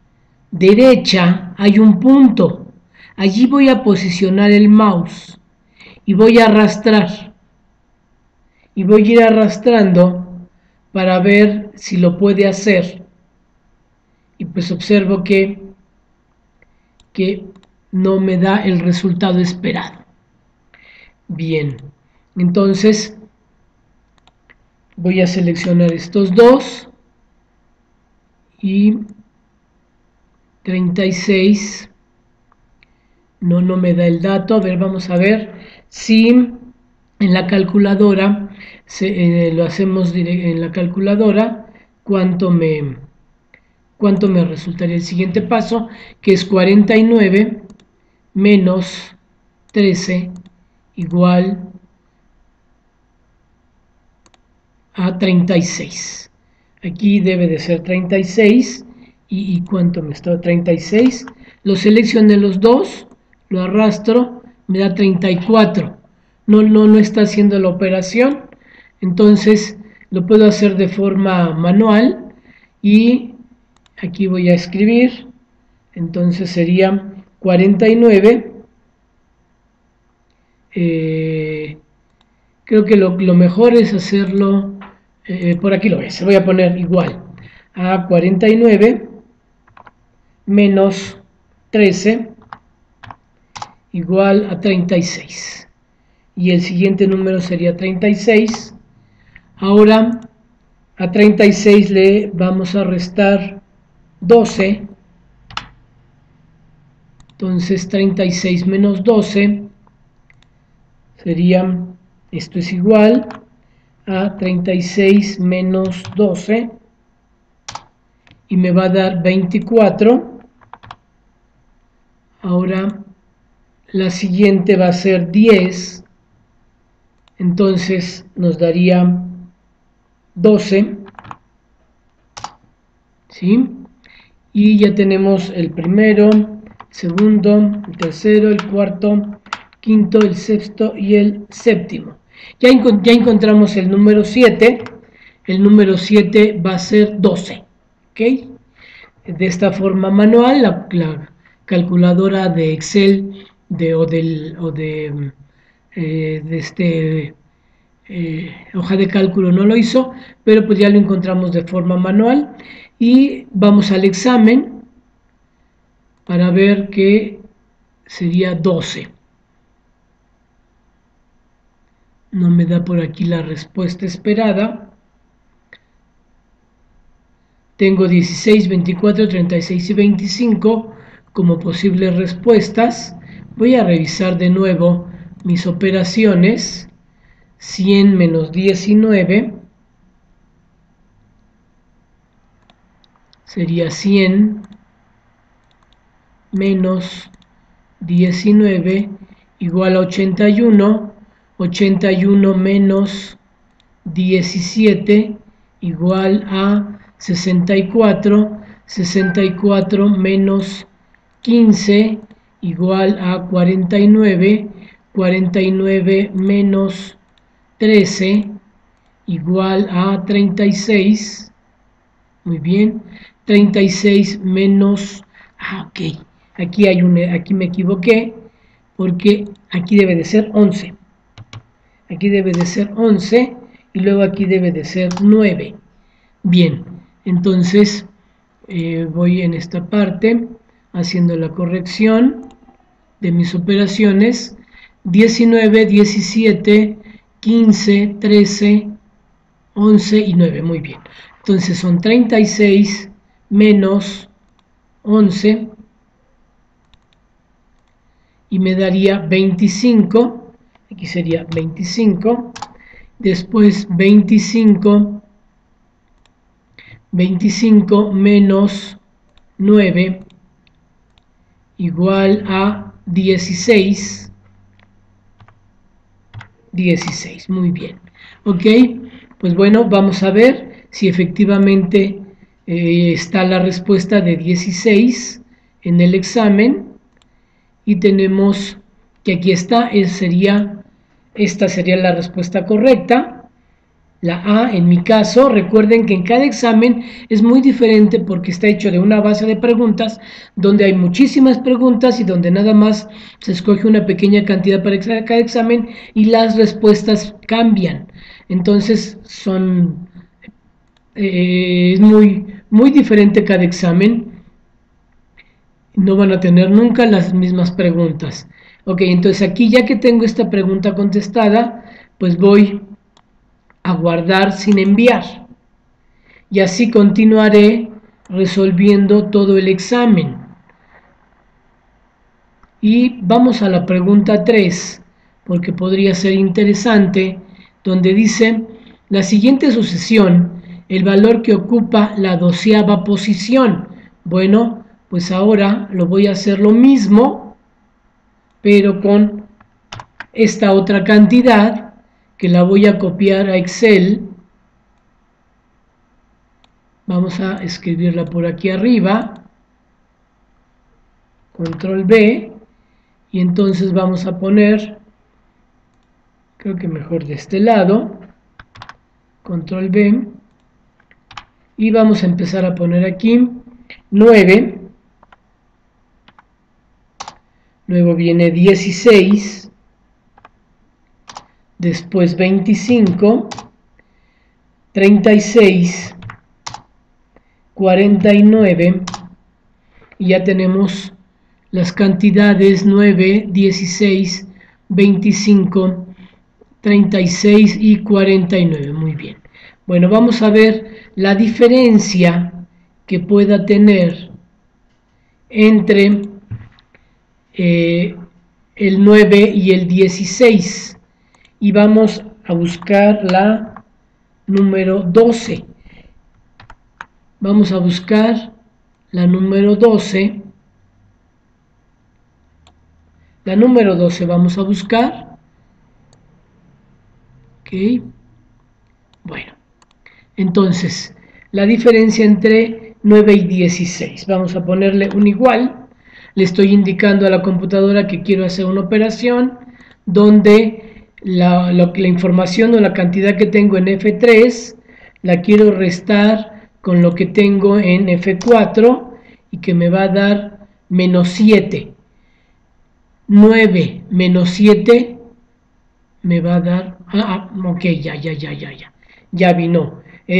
derecha hay un punto. Allí voy a posicionar el mouse y voy a arrastrar. Y voy a ir arrastrando para ver si lo puede hacer. Y pues observo que, que no me da el resultado esperado. Bien, entonces voy a seleccionar estos dos y treinta y seis, no, no me da el dato. A ver, vamos a ver si en la calculadora, se, eh, lo hacemos en la calculadora, cuánto me, cuánto me resultaría el siguiente paso, que es cuarenta y nueve menos trece igual a treinta y seis. Aquí debe de ser treinta y seis. ¿Y, y cuánto me está? treinta y seis. Lo seleccioné los dos, lo arrastro, me da treinta y cuatro. No, no, no está haciendo la operación. Entonces lo puedo hacer de forma manual. Y aquí voy a escribir. Entonces sería cuarenta y nueve. Eh, creo que lo, lo mejor es hacerlo, eh, por aquí lo ves, voy a poner igual a cuarenta y nueve menos trece igual a treinta y seis. Y el siguiente número sería treinta y seis. Ahora a treinta y seis le vamos a restar doce. Entonces treinta y seis menos doce sería, esto es igual a treinta y seis menos doce y me va a dar veinticuatro. Ahora la siguiente va a ser diez, entonces nos daría doce, ¿sí? Y ya tenemos el primero, el segundo, el tercero, el cuarto, quinto, el sexto y el séptimo. Ya, ya encontramos el número siete, el número siete va a ser doce, ¿ok? De esta forma manual, la, la calculadora de Excel de, o, del, o de, eh, de este eh, hoja de cálculo no lo hizo, pero pues ya lo encontramos de forma manual. Y vamos al examen para ver que sería doce. No me da por aquí la respuesta esperada. Tengo dieciséis, veinticuatro, treinta y seis y veinticinco como posibles respuestas. Voy a revisar de nuevo mis operaciones. cien menos diecinueve sería cien menos diecinueve igual a ochenta y uno. ochenta y uno menos diecisiete igual a sesenta y cuatro. sesenta y cuatro menos quince igual a cuarenta y nueve. cuarenta y nueve menos trece igual a treinta y seis. Muy bien. treinta y seis menos... Ah, ok. Aquí, hay un, aquí me equivoqué porque aquí debe de ser once. Aquí debe de ser once y luego aquí debe de ser nueve. Bien, entonces eh, voy en esta parte haciendo la corrección de mis operaciones. diecinueve, diecisiete, quince, trece, once y nueve. Muy bien. Entonces son treinta y seis menos once y me daría veinticinco. Aquí sería veinticinco. Después veinticinco. veinticinco menos nueve igual a dieciséis. dieciséis, muy bien. Ok, pues bueno, vamos a ver si efectivamente eh, está la respuesta de dieciséis en el examen. Y tenemos que aquí está, es, sería, esta sería la respuesta correcta. La A, en mi caso, recuerden que en cada examen es muy diferente porque está hecho de una base de preguntas donde hay muchísimas preguntas y donde nada más se escoge una pequeña cantidad para cada examen y las respuestas cambian. Entonces son eh, es muy, muy diferente cada examen. No van a tener nunca las mismas preguntas. Ok, entonces aquí ya que tengo esta pregunta contestada, pues voy a guardar sin enviar. Y así continuaré resolviendo todo el examen. Y vamos a la pregunta tres, porque podría ser interesante, donde dice, la siguiente sucesión, el valor que ocupa la doceava posición. Bueno, pues ahora lo voy a hacer lo mismo, pero con esta otra cantidad, que la voy a copiar a Excel. Vamos a escribirla por aquí arriba, control B, y entonces vamos a poner, creo que mejor de este lado, control B, y vamos a empezar a poner aquí nueve, luego viene dieciséis, después veinticinco, treinta y seis, cuarenta y nueve, y ya tenemos las cantidades nueve, dieciséis, veinticinco, treinta y seis y cuarenta y nueve. Muy bien. Bueno, vamos a ver la diferencia que pueda tener entre eh, el nueve y el dieciséis. Y vamos a buscar la número doce. Vamos a buscar la número doce. La número doce vamos a buscar. Ok. Bueno. Entonces, la diferencia entre nueve y dieciséis. Vamos a ponerle un igual. Le estoy indicando a la computadora que quiero hacer una operación donde la, la, la información o la cantidad que tengo en F tres la quiero restar con lo que tengo en F cuatro y que me va a dar menos siete. nueve menos siete me va a dar... Ah, ah, ok, ya, ya, ya, ya, ya. Ya vino.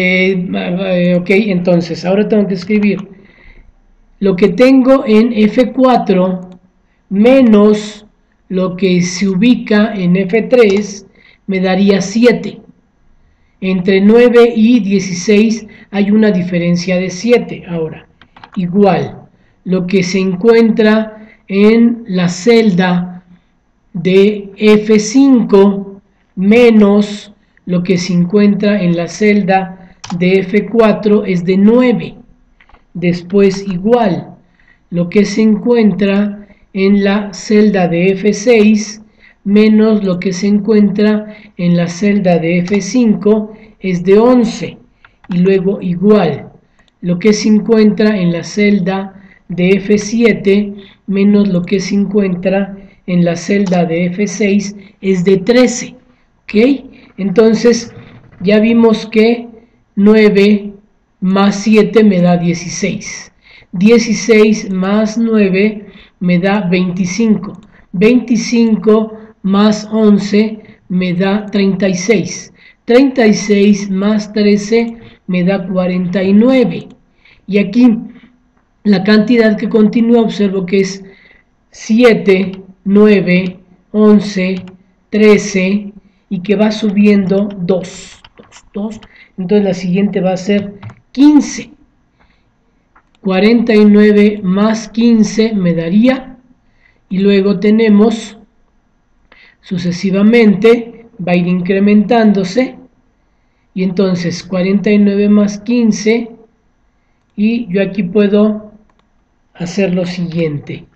Eh, ok, entonces, ahora tengo que escribir lo que tengo en F cuatro menos lo que se ubica en F tres me daría siete. Entre nueve y dieciséis hay una diferencia de siete. Ahora, igual, lo que se encuentra en la celda de F cinco menos lo que se encuentra en la celda de F cuatro es de nueve. Después igual, lo que se encuentra en la celda de F seis menos lo que se encuentra en la celda de F cinco es de once. Y luego igual, lo que se encuentra en la celda de F siete menos lo que se encuentra en la celda de F seis es de trece. ¿Ok? Entonces, ya vimos que nueve más siete me da dieciséis. dieciséis más nueve me da veinticinco. veinticinco más once me da treinta y seis. treinta y seis más trece me da cuarenta y nueve. Y aquí la cantidad que continúa observo que es siete, nueve, once, trece y que va subiendo dos, dos, dos. Entonces la siguiente va a ser quince. cuarenta y nueve más quince me daría, y luego tenemos sucesivamente, va a ir incrementándose, y entonces cuarenta y nueve más quince, y yo aquí puedo hacer lo siguiente.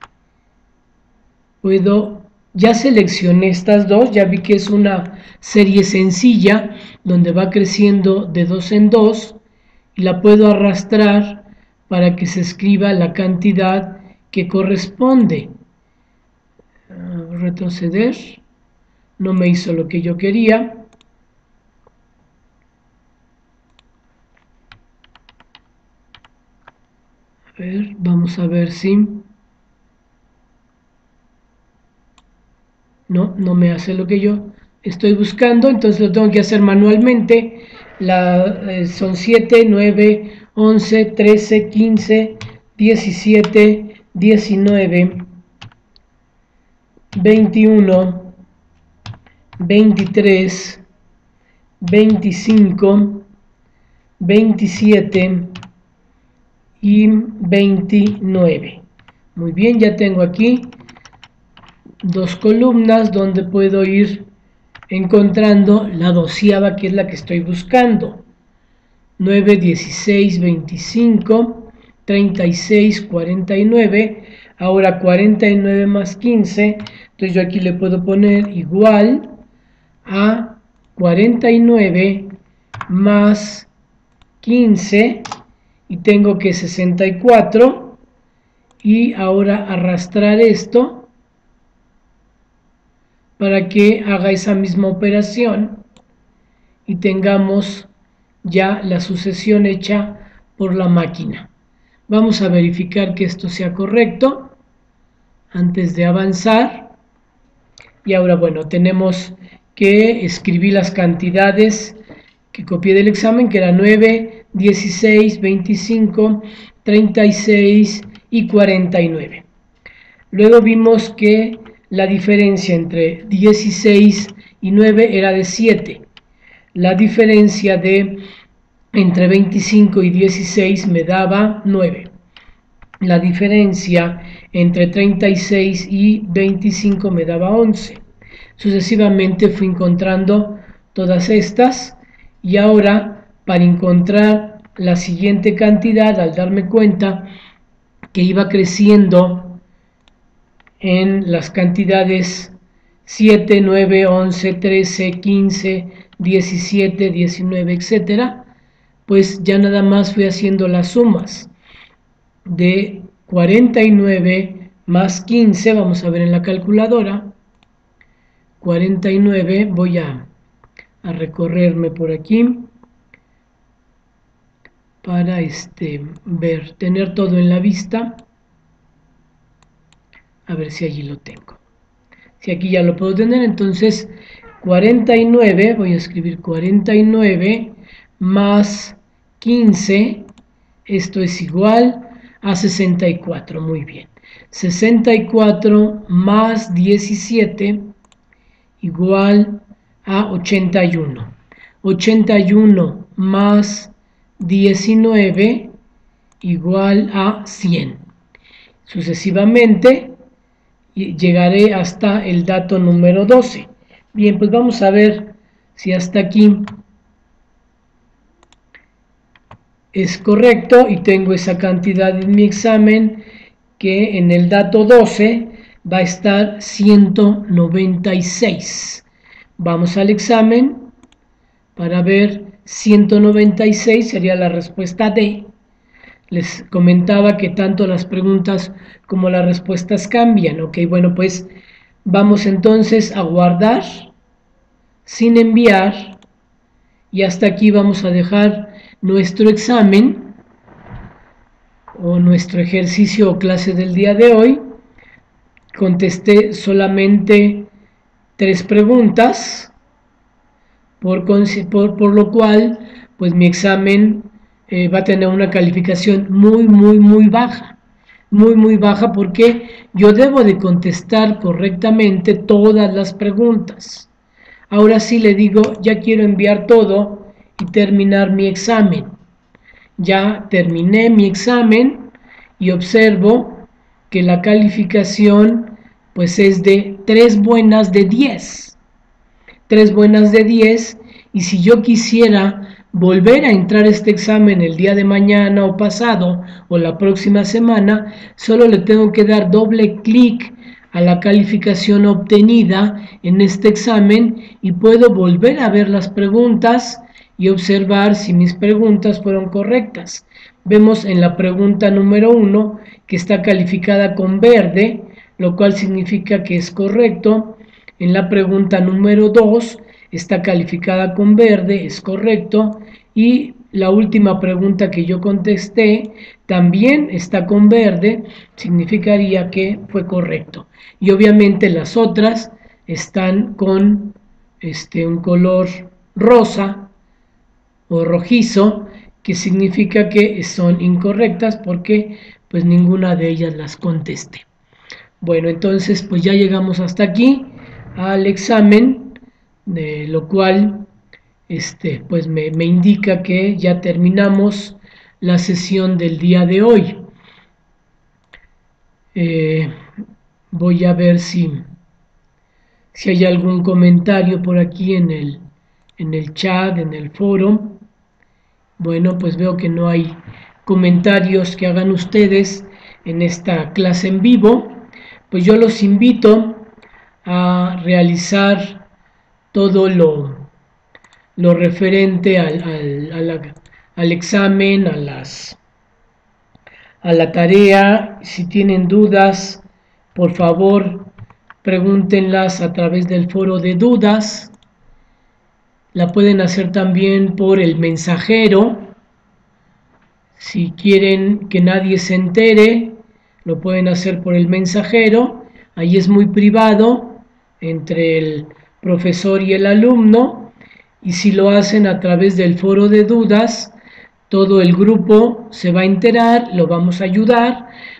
Puedo, ya seleccioné estas dos, ya vi que es una serie sencilla, donde va creciendo de dos en dos, y la puedo arrastrar para que se escriba la cantidad que corresponde. Uh, retroceder, no me hizo lo que yo quería. A ver, vamos a ver si... No, no me hace lo que yo estoy buscando, entonces lo tengo que hacer manualmente. La, eh, son siete, nueve, once, trece, quince, diecisiete, diecinueve, veintiuno, veintitrés, veinticinco, veintisiete y veintinueve. Muy bien, ya tengo aquí dos columnas donde puedo ir encontrando la doceava, que es la que estoy buscando. nueve, dieciséis, veinticinco, treinta y seis, cuarenta y nueve. Ahora cuarenta y nueve más quince, entonces yo aquí le puedo poner igual a cuarenta y nueve más quince, y tengo que sesenta y cuatro, y ahora arrastrar esto para que haga esa misma operación y tengamos ya la sucesión hecha por la máquina. Vamos a verificar que esto sea correcto antes de avanzar. Y ahora, bueno, tenemos que escribir las cantidades que copié del examen, que era nueve, dieciséis, veinticinco, treinta y seis y cuarenta y nueve. Luego vimos que la diferencia entre dieciséis y nueve era de siete. La diferencia de entre veinticinco y dieciséis me daba nueve. La diferencia entre treinta y seis y veinticinco me daba once. Sucesivamente fui encontrando todas estas y ahora para encontrar la siguiente cantidad, al darme cuenta que iba creciendo en las cantidades siete, nueve, once, trece, quince, diecisiete, diecinueve, etcétera, pues ya nada más fui haciendo las sumas de cuarenta y nueve más quince, vamos a ver en la calculadora, cuarenta y nueve, voy a, a recorrerme por aquí para este, ver, tener todo en la vista, a ver si allí lo tengo. Si aquí ya lo puedo tener, entonces cuarenta y nueve, voy a escribir cuarenta y nueve más quince, esto es igual a sesenta y cuatro, muy bien. sesenta y cuatro más diecisiete igual a ochenta y uno. ochenta y uno más diecinueve igual a cien. Sucesivamente llegaré hasta el dato número doce. Bien, pues vamos a ver si hasta aquí es correcto y tengo esa cantidad en mi examen, que en el dato doce va a estar ciento noventa y seis. Vamos al examen para ver, ciento noventa y seis sería la respuesta D. Les comentaba que tanto las preguntas como las respuestas cambian. Ok, bueno, pues vamos entonces a guardar sin enviar y hasta aquí vamos a dejar nuestro examen o nuestro ejercicio o clase del día de hoy. Contesté solamente tres preguntas, por, por, por lo cual pues mi examen eh, va a tener una calificación muy muy muy baja, muy muy baja, porque yo debo de contestar correctamente todas las preguntas. Ahora sí le digo, ya quiero enviar todo y terminar mi examen. Ya terminé mi examen y observo que la calificación pues es de tres buenas de diez. tres buenas de diez, y si yo quisiera volver a entrar a este examen el día de mañana o pasado o la próxima semana, solo le tengo que dar doble clic a la calificación obtenida en este examen y puedo volver a ver las preguntas y observar si mis preguntas fueron correctas. Vemos en la pregunta número uno que está calificada con verde, lo cual significa que es correcto. En la pregunta número dos está calificada con verde, es correcto. Y la última pregunta que yo contesté también está con verde, significaría que fue correcto. Y obviamente las otras están con este, un color rosa o rojizo, que significa que son incorrectas porque pues ninguna de ellas las contesté. Bueno, entonces pues ya llegamos hasta aquí al examen, de lo cual este, pues me, me indica que ya terminamos la sesión del día de hoy. Eh, voy a ver si, si hay algún comentario por aquí en el, en el chat, en el foro. Bueno, pues veo que no hay comentarios que hagan ustedes en esta clase en vivo. Pues yo los invito a realizar todo lo, lo referente al, al, a la, al examen, a, las, a la tarea. Si tienen dudas, por favor, pregúntenlas a través del foro de dudas. La pueden hacer también por el mensajero. Si quieren que nadie se entere, lo pueden hacer por el mensajero. Ahí es muy privado entre el profesor y el alumno. Y si lo hacen a través del foro de dudas, todo el grupo se va a enterar, lo vamos a ayudar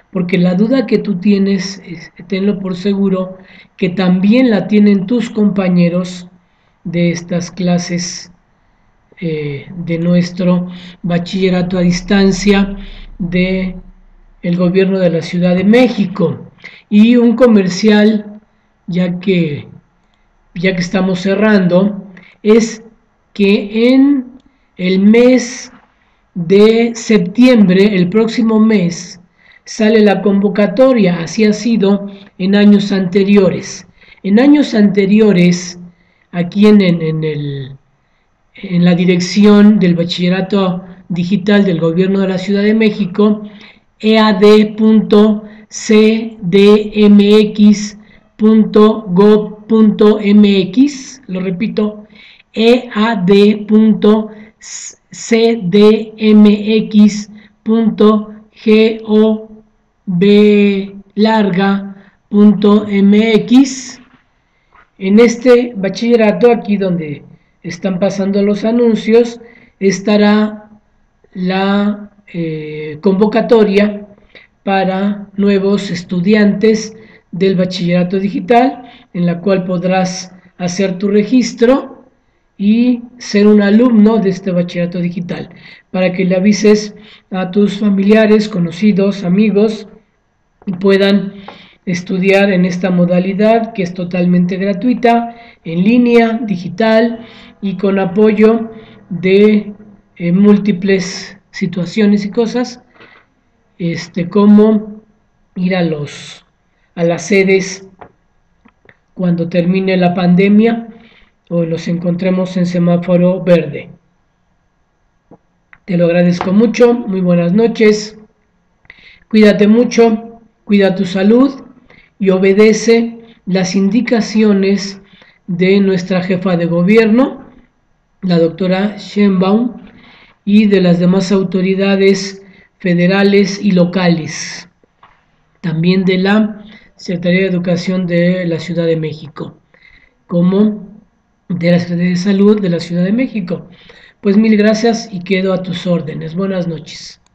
porque la duda que tú tienes, tenlo por seguro, que también la tienen tus compañeros de estas clases eh, de nuestro bachillerato a distancia de el gobierno de la Ciudad de México. Y un comercial, ya que, ya que estamos cerrando, es que en el mes de septiembre, el próximo mes, sale la convocatoria, así ha sido en años anteriores. En años anteriores, aquí en, en, en, el, en la dirección del Bachillerato Digital del Gobierno de la Ciudad de México, e a d punto c d m x punto gob punto m x, lo repito, e a d punto c d m x punto gob larga punto m x. En este bachillerato, aquí donde están pasando los anuncios, estará la eh, convocatoria para nuevos estudiantes del bachillerato digital, en la cual podrás hacer tu registro y ser un alumno de este bachillerato digital, para que le avises a tus familiares, conocidos, amigos, y puedan estudiar en esta modalidad que es totalmente gratuita, en línea, digital y con apoyo de eh, múltiples situaciones y cosas, este, como ir a los a las sedes cuando termine la pandemia o los encontremos en semáforo verde. Te lo agradezco mucho, muy buenas noches, cuídate mucho, cuida tu salud y obedece las indicaciones de nuestra jefa de gobierno, la doctora Sheinbaum, y de las demás autoridades federales y locales, también de la Secretaría de Educación de la Ciudad de México, como de la Secretaría de Salud de la Ciudad de México. Pues mil gracias y quedo a tus órdenes. Buenas noches.